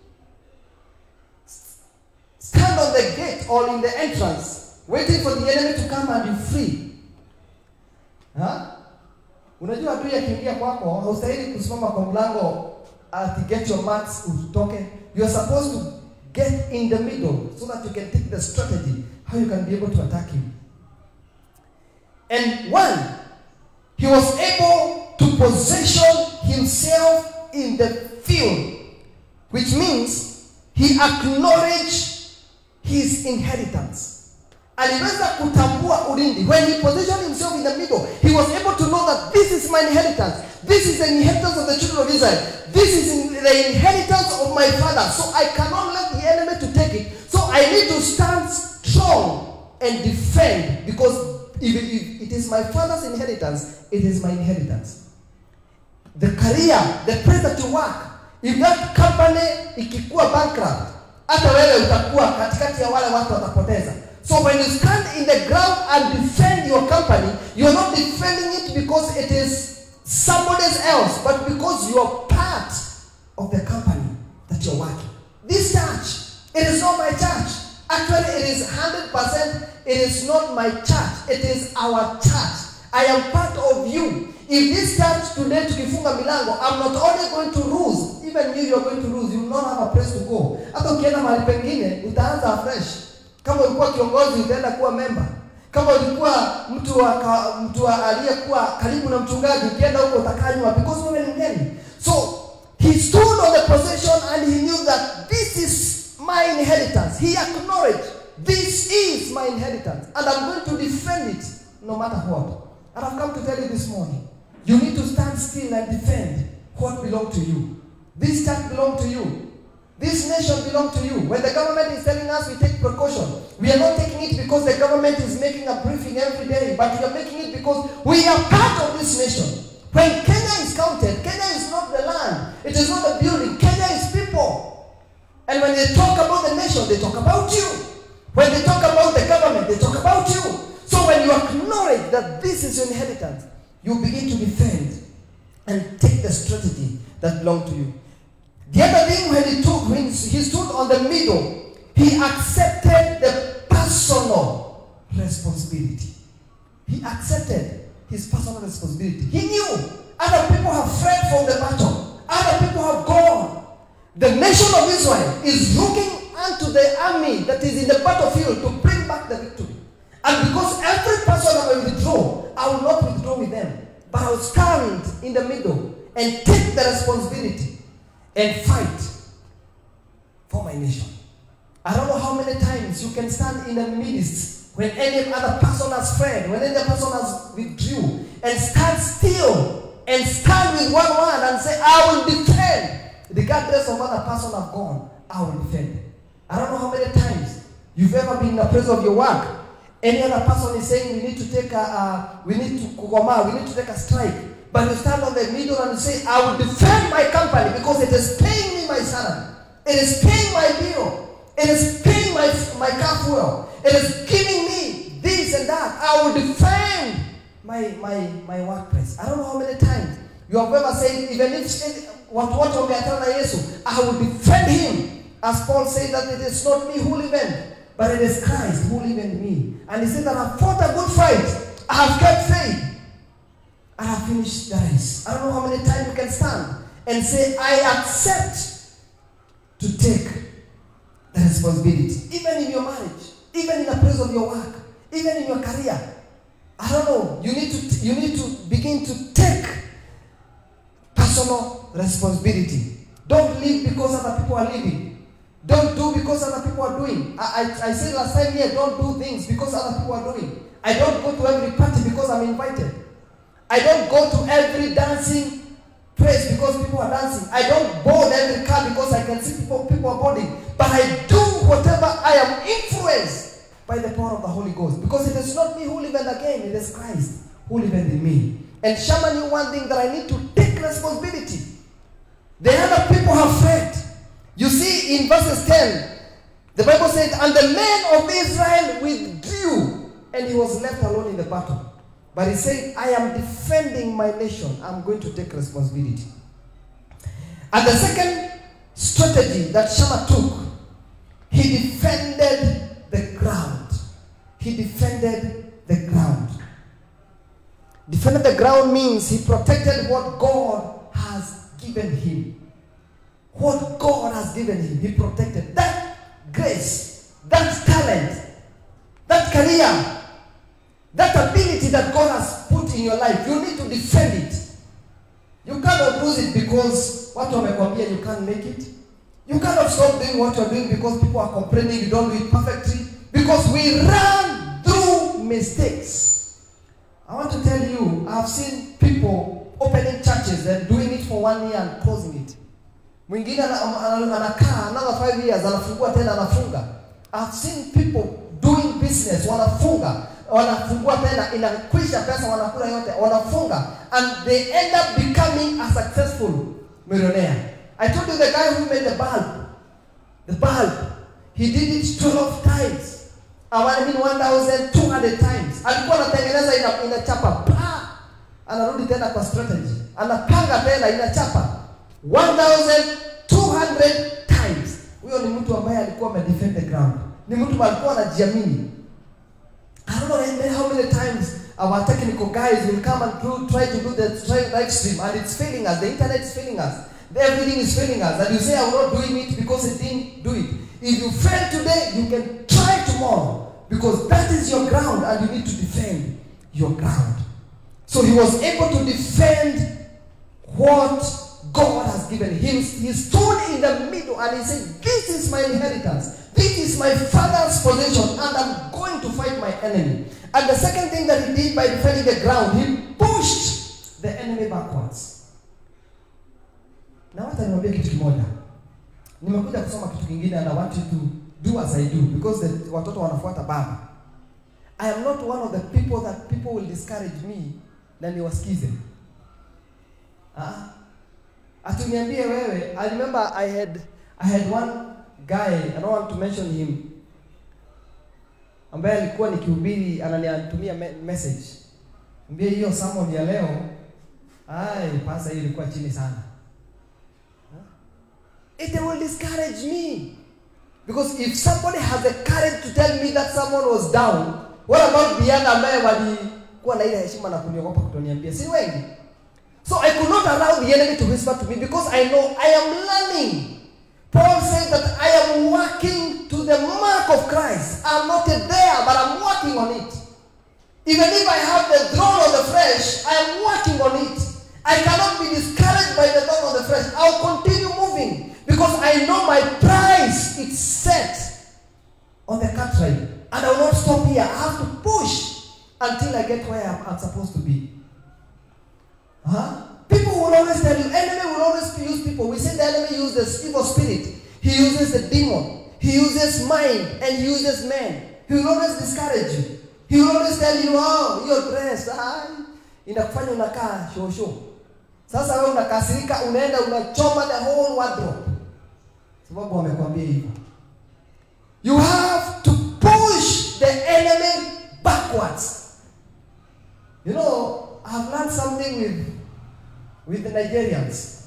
stand on the gate or in the entrance, waiting for the enemy to come and you free? Huh? Unajua tu yakiingia kwako, haustahili kusimama kwa mlango to get your marks utoke. You are supposed to get in the middle so that you can take the strategy how you can be able to attack him. And one, he was able to position himself in the field, which means he acknowledged his inheritance. Aliweza kutambua ulindi. When he positioned himself in the middle, he was able to know that this is my inheritance. This is the inheritance of the children of Israel. This is the inheritance of my father. So I cannot let the enemy to take it. So I need to stand strong and defend, because if it is my father's inheritance, it is my inheritance. The career, the place that you work, if that company ikikuwa bankrupt, hata wewe utakuwa katikati ya wale watu watapoteza. So when you stand in the ground and defend your company, you are not defending it because it is somebody else, but because you are part of the company that you're working. This church, it is not my church. Actually, it is one hundred percent, it is not my church. It is our church. I am part of you. If this church today tukifunga milango, I'm not only going to lose, even you, you're going to lose. You will not have a place to go. Hata ukienda mahali pengine, utaanza afresh. Kama ulikuwa kiongozi, utaenda kuwa member. Kama ulikuwa mtu wa mtu aliyekuwa karibu na mchungaji, ukienda huko utakanywa because wewe ni mgeni. So he stood on the position and he knew that this is my inheritance. He acknowledged, this is my inheritance, and I'm going to defend it no matter what. And I've come to tell you this morning, you need to stand still and defend what belongs to you. This church belongs to you. This nation belongs to you. When the government is telling us we take precaution, we are not taking it because the government is making a briefing every day, but we are making it because we are part of this nation. When Kenya is counted, Kenya is not the land. It is not a building. Kenya is people. And when they talk about the nation, they talk about you. When they talk about the government, they talk about you. So when you acknowledge that this is your inheritance, you begin to defend and take the strategy that belongs to you. The other thing, when he took, when he stood on the middle, he accepted the personal responsibility. He accepted his personal responsibility. He knew Other people have fled from the battle. Other people have gone. The nation of Israel is looking unto the army that is in the battlefield to bring back the victory. And because every person I will withdraw, I will not withdraw with them. But I will stand in the middle and take the responsibility and fight for my nation. I don't know how many times you can stand in the midst when any other person has fled, when any other person has withdrew, and stand still and stand with one word and say, I will defend. Regardless of other person have gone, I will defend. I don't know how many times you've ever been in the presence of your work. Any other person is saying we need to take a, uh, we need to kugoma, we need to take a strike. But you stand on the middle and you say, I will defend my company because it is paying me my salary. It is paying my bill. It is paying my, my car fuel. It is giving me this and that. I will defend my, my, my workplace. I don't know how many times you have ever said, even if what what I will defend him. As Paul said that it is not me who live, but it is Christ who live in me. And he said that I fought a good fight. I have kept faith. I have finished the race. I don't know how many times you can stand and say, I accept to take the responsibility. Even in your marriage, even in the place of your work, even in your career. I don't know. You need to you need to begin to take personal responsibility. Don't live because other people are living. Don't do because other people are doing. I, I, I said last time here, don't do things because other people are doing. I don't go to every party because I'm invited. I don't go to every dancing place because people are dancing. I don't board every car because I can see people, people are boarding. But I do whatever I am influenced by the power of the Holy Ghost. Because it is not me who liveth again, it is Christ who liveth in me. And Shammah knew one thing, that I need to take responsibility. The other people have fled. You see in verses ten, the Bible said, and the men of Israel withdrew, and he was left alone in the battle. But he said, I am defending my nation. I'm going to take responsibility. And the second strategy that Shammah took, he defended the ground. He defended the ground. Defended the ground means he protected what God has given him. What God has given him, he protected. That grace, that talent, that career, that ability that God has put in your life, you need to defend it. You cannot lose it because what you have you can't make it. You cannot stop doing what you're doing because people are complaining you don't do it perfectly. Because we run through mistakes. I want to tell you, I've seen people opening churches and doing it for one year and closing it. Mwingine anakaa another five years anafungua tena anafunga. I've seen people doing business wanafunga, wanafungua tena inakwisha pesa wanakula yote wanafunga, and they end up becoming a successful millionaire. I told you the guy who made the bulb. The bulb, he did it twelve times. I mean one thousand two hundred times. Alikuwa anatengeneza ina inachapa pa, anarudi tena kwa strategy. Anapanga tena inachapa one thousand two hundred times. Huyo ni mtu ambaye alikuwa amedefend the ground. Ni mtu alikuwa anajiamini. I don't know how many times our technical guys will come and do, try to do the live stream and it's failing us. The internet is failing us. Everything is failing us. And you say, I'm not doing it because it didn't do it. If you fail today, you can try tomorrow. Because that is your ground and you need to defend your ground. So he was able to defend what God has given him. He stood in the middle and he said, this is my inheritance. This is my father's possession and I'm going to fight my enemy. And the second thing that he did by defending the ground, he pushed the enemy backwards. Na hata niwaambie kitu kimoja. Nimekuja kusoma kitu kingine and I want you to do as I do because the watoto wanafuata baba. I am not one of the people that people will discourage me na niwasikize. Ah. Atuniambie wewe, I remember I had I had one guy, I don't want to mention him, ambaye alikuwa nikihubiri ananitumia message. Mbie hiyo sermon ya leo, ai pasa hiyo ilikuwa chini sana. It will discourage me. Because if somebody has the courage to tell me that someone was down, what about the other ambaye walikuwa na ile heshima na kuniogopa kutoniambia? Si wengi. So I could not allow the enemy to whisper to me because I know I am learning. Paul said that I am working to the mark of Christ. I'm not there, but I'm working on it. Even if I have the thorn of the flesh, I am working on it. I cannot be discouraged by the thorn of the flesh. I'll continue moving because I know my price is set on the cut rate. And I will not stop here. I have to push until I get where I'm, I'm supposed to be. Huh? People will always tell you, enemy will always use people. We say the enemy uses the evil spirit. He uses the demon. He uses mind and he uses men. He will always discourage you. He will always tell you, oh, you're blessed. Inakufanya unakaa show show. Sasa wewe unakasirika, unaenda unachoma the whole wardrobe. Sababu wamekwambia hivyo. You have to push the enemy backwards. You know, I've learned something with with the Nigerians.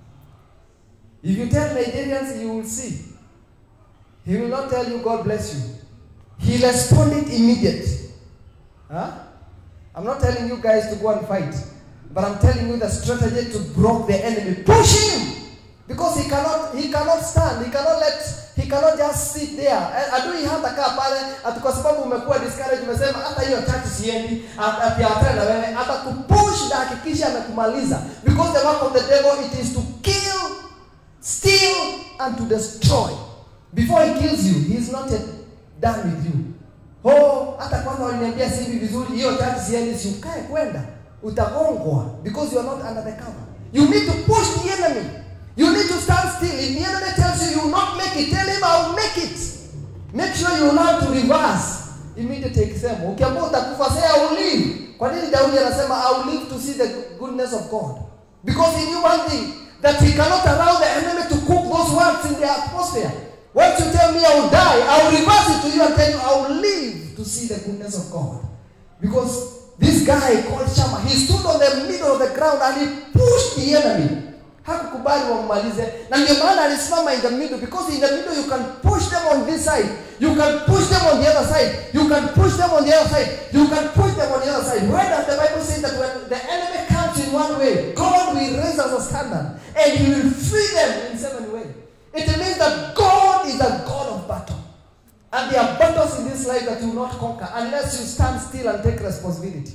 If you tell Nigerians, you will see. He will not tell you, God bless you. He responded immediately. Huh? I'm not telling you guys to go and fight, but I'm telling you the strategy to block the enemy. Push him! Because he cannot, he cannot stand. He cannot let, he cannot just sit there. Adui hata kaa pale, ati kwa sababu umekuwa discouraged, umesema hata hiyo church siendi, ati atenda na wewe, hata kupush na hakikisha amekumaliza. Because the work of the devil, it is to kill, steal, and to destroy. Before he kills you, he is not yet done with you. Oh, hata kwanza waliniambia sivi vizuri, hiyo church siendi, si ukae kwenda, utagongwa, because you are not under the cover. You need to push the enemy. You need to stand still. If the enemy tells you you will not make it, tell him I will make it. Make sure you learn to reverse. Immediately akisema, ukiamua utakufa, say I will live. Kwa nini Daudi anasema I will live to see the goodness of God? Because he knew one thing, that he cannot allow the enemy to cook those words in the atmosphere. Once you tell me I will die, I will reverse it to you and tell you I will live to see the goodness of God. Because this guy called Shammah, he stood on the middle of the ground and he pushed the enemy. Hakukubali wammalize. Na ndio maana alisimama in the middle, because in the middle you can push them on this side, you can push them on the other side, you can push them on the other side, you can push them on the other side. Why does the Bible say that when the enemy comes in one way, God will raise us a standard and he will free them in seven ways? It means that God is a God of battle. And there are battles in this life that you will not conquer unless you stand still and take responsibility.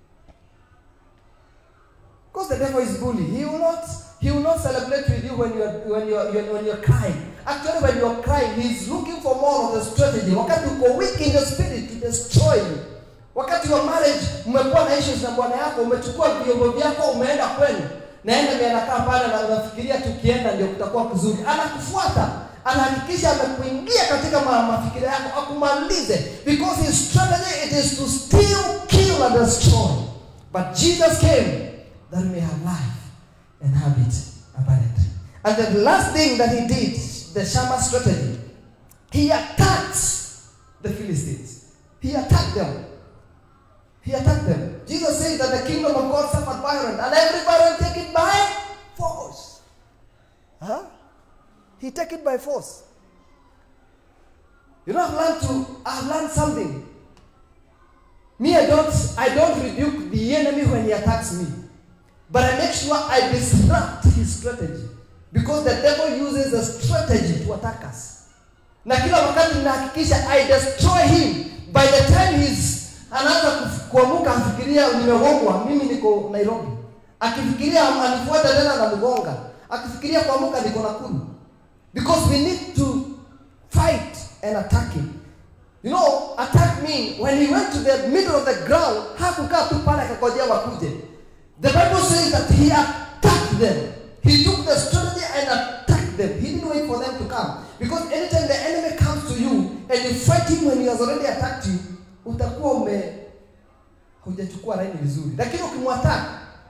Because the devil is bully. He will not He will not celebrate with you when you are when you are when you are crying. Actually, when you are crying, he is looking for more of the strategy. Wakati uko weak in the spirit, to destroy you. Wakati wa marriage, umekuwa na issues na bwana yako, umechukua vyombo vyako, umeenda kwenu, naenda mimi anakaa pale na unafikiria tukienda ndio kutakuwa kuzuri. Anakufuata, anahakikisha amekuingia katika mafikira yako, akumalize. Because his strategy it is to steal, kill, and destroy. But Jesus came that we may have life and have it abundantly. And the last thing that he did, the Shammah strategy, he attacked the Philistines. He attacked them. He attacked them. Jesus says that the kingdom of God suffered violence, and every violence take it by force. Huh? He take it by force. You know, I've learned to, I've learned something. Me, I don't, I don't rebuke the enemy when he attacks me. But I make sure I disrupt his strategy. Because the devil uses a strategy to attack us. Na kila wakati nahakikisha I destroy him. By the time he's anaanza kuamuka afikiria nimegongwa, mimi niko Nairobi. Akifikiria anifuata tena na mgonga. Akifikiria kuamuka niko Nakuru. Because we need to fight and attack him. You know, attack me. When he went to the middle of the ground, hakukaa tu pale akakojea wakuje. The Bible says that he attacked them. He took the strategy and attacked them. He didn't wait for them to come. Because anytime the enemy comes to you and you fight him when he has already attacked you, utakuwa ume hujachukua laini vizuri. Lakini ukimwattack,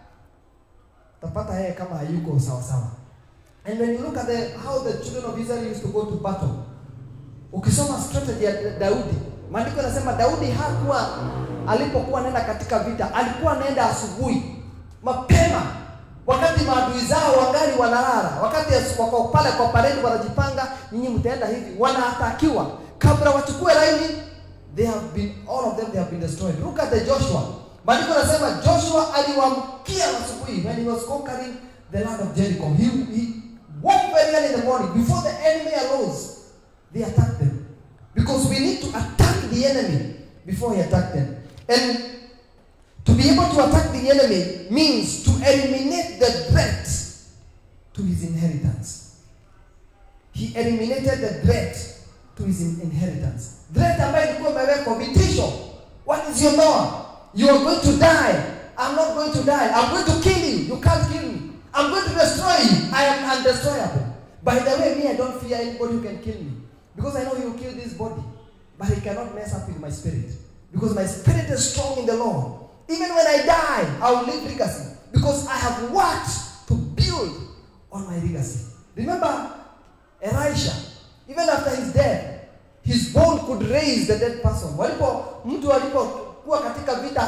utapata yeye kama hayuko sawa sawa. And when you look at the, how the children of Israel used to go to battle, ukisoma strategy ya Daudi, maandiko yanasema Daudi hakuwa alipokuwa nenda katika vita, alikuwa nenda asubuhi mapema, wakati maadui zao wangali wanalala, wakati wako pale kwa parade wanajipanga, nyinyi mtaenda hivi, wanaatakiwa kabla wachukue laini. They have been, all of them they have been destroyed. Look at the Joshua. Maandiko yanasema Joshua aliwaamkia asubuhi when he was conquering the land of Jericho. He, he woke very early in the morning before the enemy arose. They attacked them. Because we need to attack the enemy before he attacked them. And to be able to attack the enemy means to eliminate the threat to his inheritance. He eliminated the threat to his inheritance. Threat ambayo ilikuwa imewekwa vitisho. What is your law? You are going to die. I'm not going to die. I'm going to kill you. You can't kill me. I'm going to destroy you. I am undestroyable. By the way, me, I don't fear anybody who can kill me. Because I know he will kill this body. But he cannot mess up with my spirit. Because my spirit is strong in the Lord. Even when I die, I will leave legacy. Because I have worked to build on my legacy. Remember Elisha, even after his death, his bone could raise the dead person. Walipo mtu alipokuwa katika vita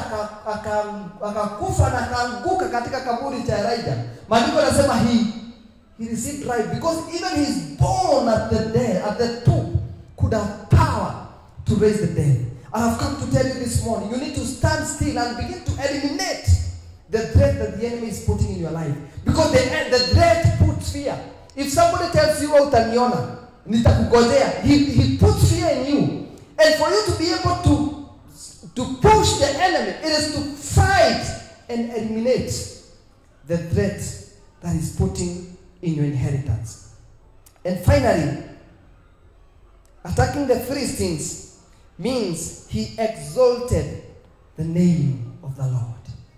akakufa na akaanguka katika kaburi cha Elijah, maandiko yanasema he he received life because even his bone at the dead at the tomb could have power to raise the dead. I have come to tell you this morning, you need to stand still and begin to eliminate the threat that the enemy is putting in your life. Because the, the threat puts fear. If somebody tells you, utaniona, nitakugojea, he, he puts fear in you. And for you to be able to, to push the enemy, it is to fight and eliminate the threat that is putting in your inheritance. And finally, attacking the Philistines means he exalted the name of the Lord.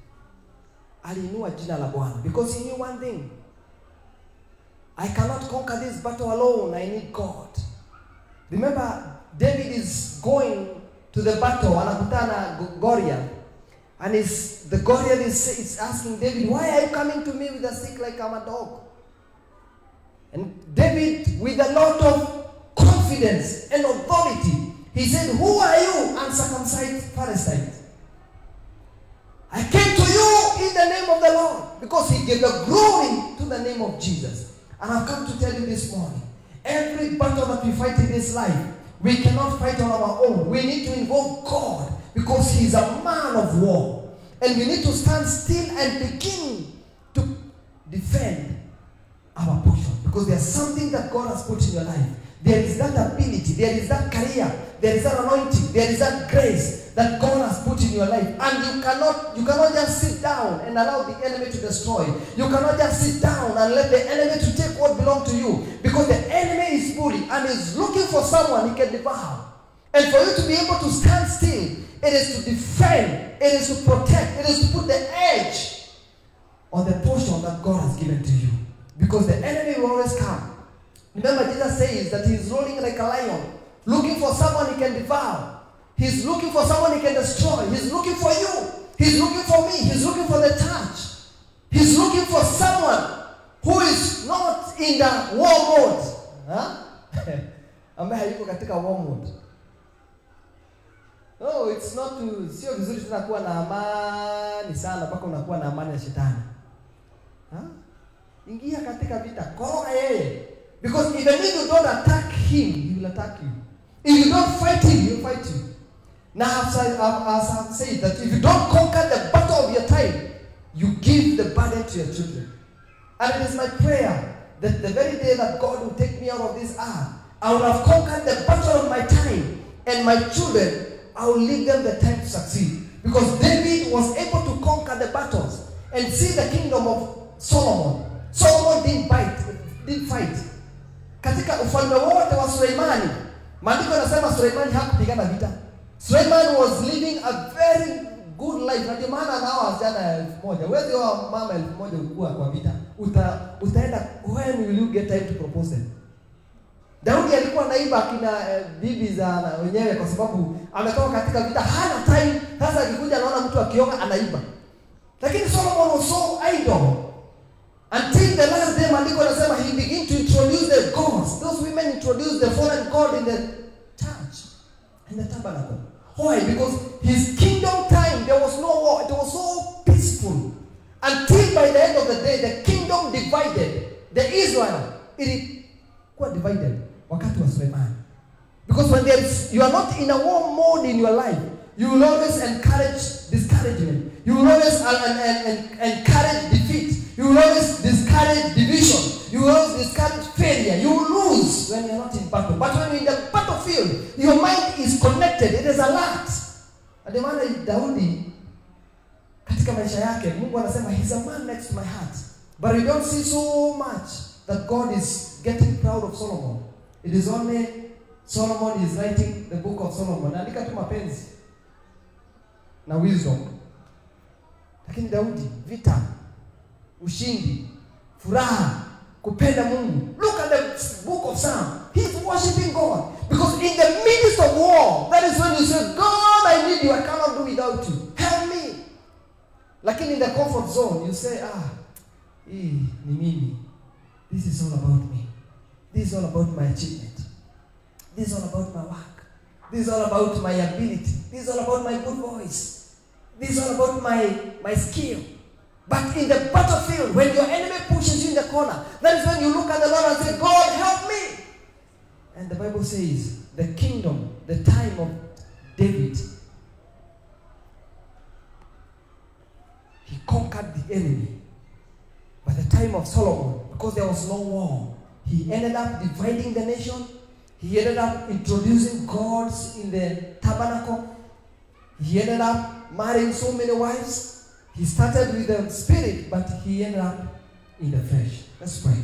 Aliinua jina la Bwana because he knew one thing. I cannot conquer this battle alone. I need God. Remember, David is going to the battle, anakutana Goliath, and is the Goliath is, is asking David, why are you coming to me with a stick like I'm a dog? And David, with a lot of confidence and authority, he said, who are you, uncircumcised Philistine? I came to you in the name of the Lord. Because he gave the glory to the name of Jesus. And I've come to tell you this morning, every battle that we fight in this life, we cannot fight on our own. We need to involve God because he's a man of war. And we need to stand still and begin to defend our portion. Because there's something that God has put in your life. There is that ability, there is that career, there is that anointing, there is that grace that God has put in your life. And you cannot, you cannot just sit down and allow the enemy to destroy. You cannot just sit down and let the enemy to take what belongs to you. Because the enemy is bully and is looking for someone he can devour. And for you to be able to stand still, it is to defend, it is to protect, it is to put the edge on the portion that God has given to you. Because the enemy will always come. Remember, Jesus says that he is rolling like a lion, looking for someone he can devour. He's looking for someone he can destroy. He's looking for you. He's looking for me. He's looking for the church. He's looking for someone who is not in the war mode. Huh? Ambaye hayuko katika war mode. No, it's not to, sio vizuri tunakuwa na amani sana mpaka unakuwa na amani ya shetani. Huh? Ingia katika vita, koroga yeye. Because even if you don't attack him, he will attack you. If you don't fight him, he will fight you. Now, as I have said, that if you don't conquer the battle of your time, you give the burden to your children. And it is my prayer that the very day that God will take me out of this earth, I will have conquered the battle of my time, and my children, I will leave them the time to succeed. Because David was able to conquer the battles and see the kingdom of Solomon. Solomon didn't fight, didn't fight. Katika ufalme wote wa Suleimani, maandiko yanasema Suleimani hakupigana vita. Suleiman was living a very good life. Na ndio maana nao wasichana elfu moja. Wewe wa mama elfu moja ukua kwa vita. Uta, utaenda, when will you get time to propose them? Daudi alikuwa naiba akina eh, bibi za wenyewe kwa sababu ametoka katika vita. Hana time. Sasa akikuja anaona mtu akioga anaiba. Lakini Solomon was so idle. Until the last day, maandiko yanasema he began to introduce the gods. Those women introduced the foreign god in the church, in the tabernacle. Why? Because his kingdom time, there was no war. It was so peaceful. Until by the end of the day, the kingdom divided. The Israel, it was divided. Wakati wa Suleiman. Because when there is, you are not in a war mode in your life, you will always encourage discouragement. You will always uh, and, and, and encourage defeat. You will always discourage division. You will always discourage failure. You will lose when you're not in battle. But when you're in the battlefield, your mind is connected. It is alert. Ndio maana Daudi katika maisha yake Mungu anasema he's a man next to my heart. But we don't see so much that God is getting proud of Solomon. It is only Solomon is writing the book of Solomon. Andika tu mapenzi na wisdom. Lakini Daudi, vita, ushindi, furaha, kupenda Mungu. Look at the book of Psalm. He's worshiping God. Because in the midst of war, that is when you say, God, I need you. I cannot do without you. Help me. Lakini in the comfort zone, you say, ah, eh, ni mimi. This is all about me. This is all about my achievement. This is all about my work. This is all about my ability. This is all about my good voice. This is all about my, my skill. But in the battlefield, when your enemy pushes you in the corner, that is when you look at the Lord and say, God, help me. And the Bible says, the kingdom, the time of David, he conquered the enemy. By the time of Solomon, because there was no war, he ended up dividing the nation. He ended up introducing gods in the tabernacle. He ended up marrying so many wives. He started with the spirit, but he ended up in the flesh. Let's pray.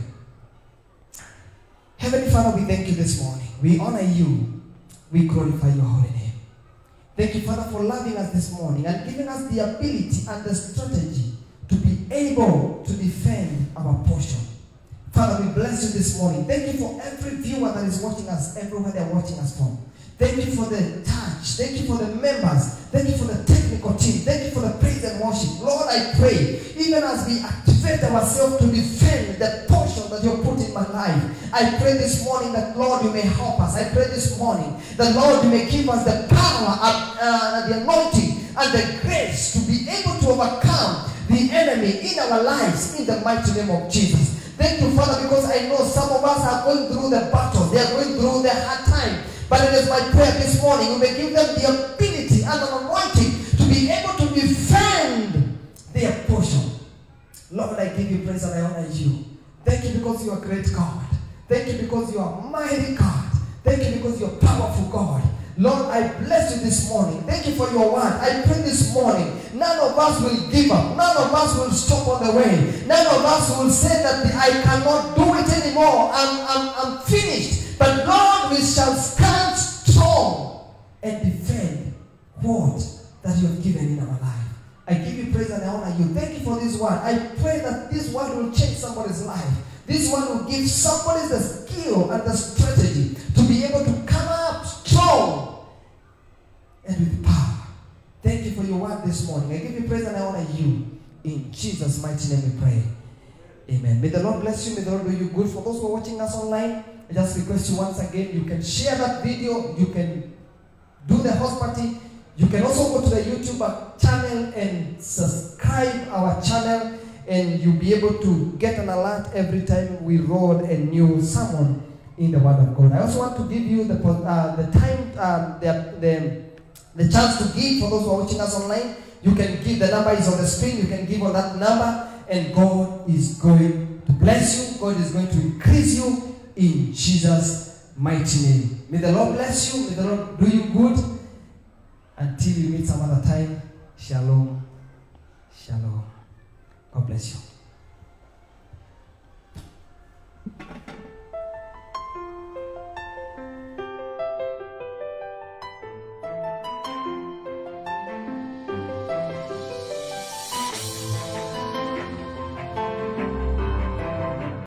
Heavenly Father, we thank you this morning. We honor you. We glorify your holy name. Thank you, Father, for loving us this morning and giving us the ability and the strategy to be able to defend our portion. Father, we bless you this morning. Thank you for every viewer that is watching us, everywhere they're watching us from. Thank you for the touch. Thank you for the members. Thank you for the technical team. Thank you for the praise and worship. Lord, I pray, even as we activate ourselves to defend the portion that you have put in my life, I pray this morning that, Lord, you may help us. I pray this morning that, Lord, you may give us the power, uh, uh, the anointing, and the grace to be able to overcome the enemy in our lives in the mighty name of Jesus. Thank you, Father, because I know some of us are going through the battle. They are going through the hard time. But it is my prayer this morning, you may give them the ability and an anointing to be able to defend their portion. Lord, I give you praise and I honor you. Thank you because you are great God. Thank you because you are mighty God. Thank you because you are powerful God. Lord, I bless you this morning. Thank you for your word. I pray this morning, none of us will give up. None of us will stop on the way. None of us will say that I cannot do it anymore. I'm, I'm, I'm finished. But Lord, we shall stand strong and defend what that you have given in our life. I give you praise and I honor you. Thank you for this word. I pray that this word will change somebody's life. This one will give somebody the skill and the strategy to be able to come up strong and with power. Thank you for your word this morning. I give you praise and I honor you. In Jesus' mighty name we pray. Amen. May the Lord bless you. May the Lord do you good. For those who are watching us online, I just request you once again, you can share that video. You can do the house party. You can also go to the YouTube channel and subscribe our channel, and you'll be able to get an alert every time we roll a new sermon in the Word of God. I also want to give you the uh, the time, uh, the, the the chance to give. For those who are watching us online, you can give. The number is on the screen. You can give on that number, and God is going to bless you. God is going to increase you in Jesus' mighty name. May the Lord bless you. May the Lord do you good. Until we meet some other time. Shalom. Shalom. God bless you.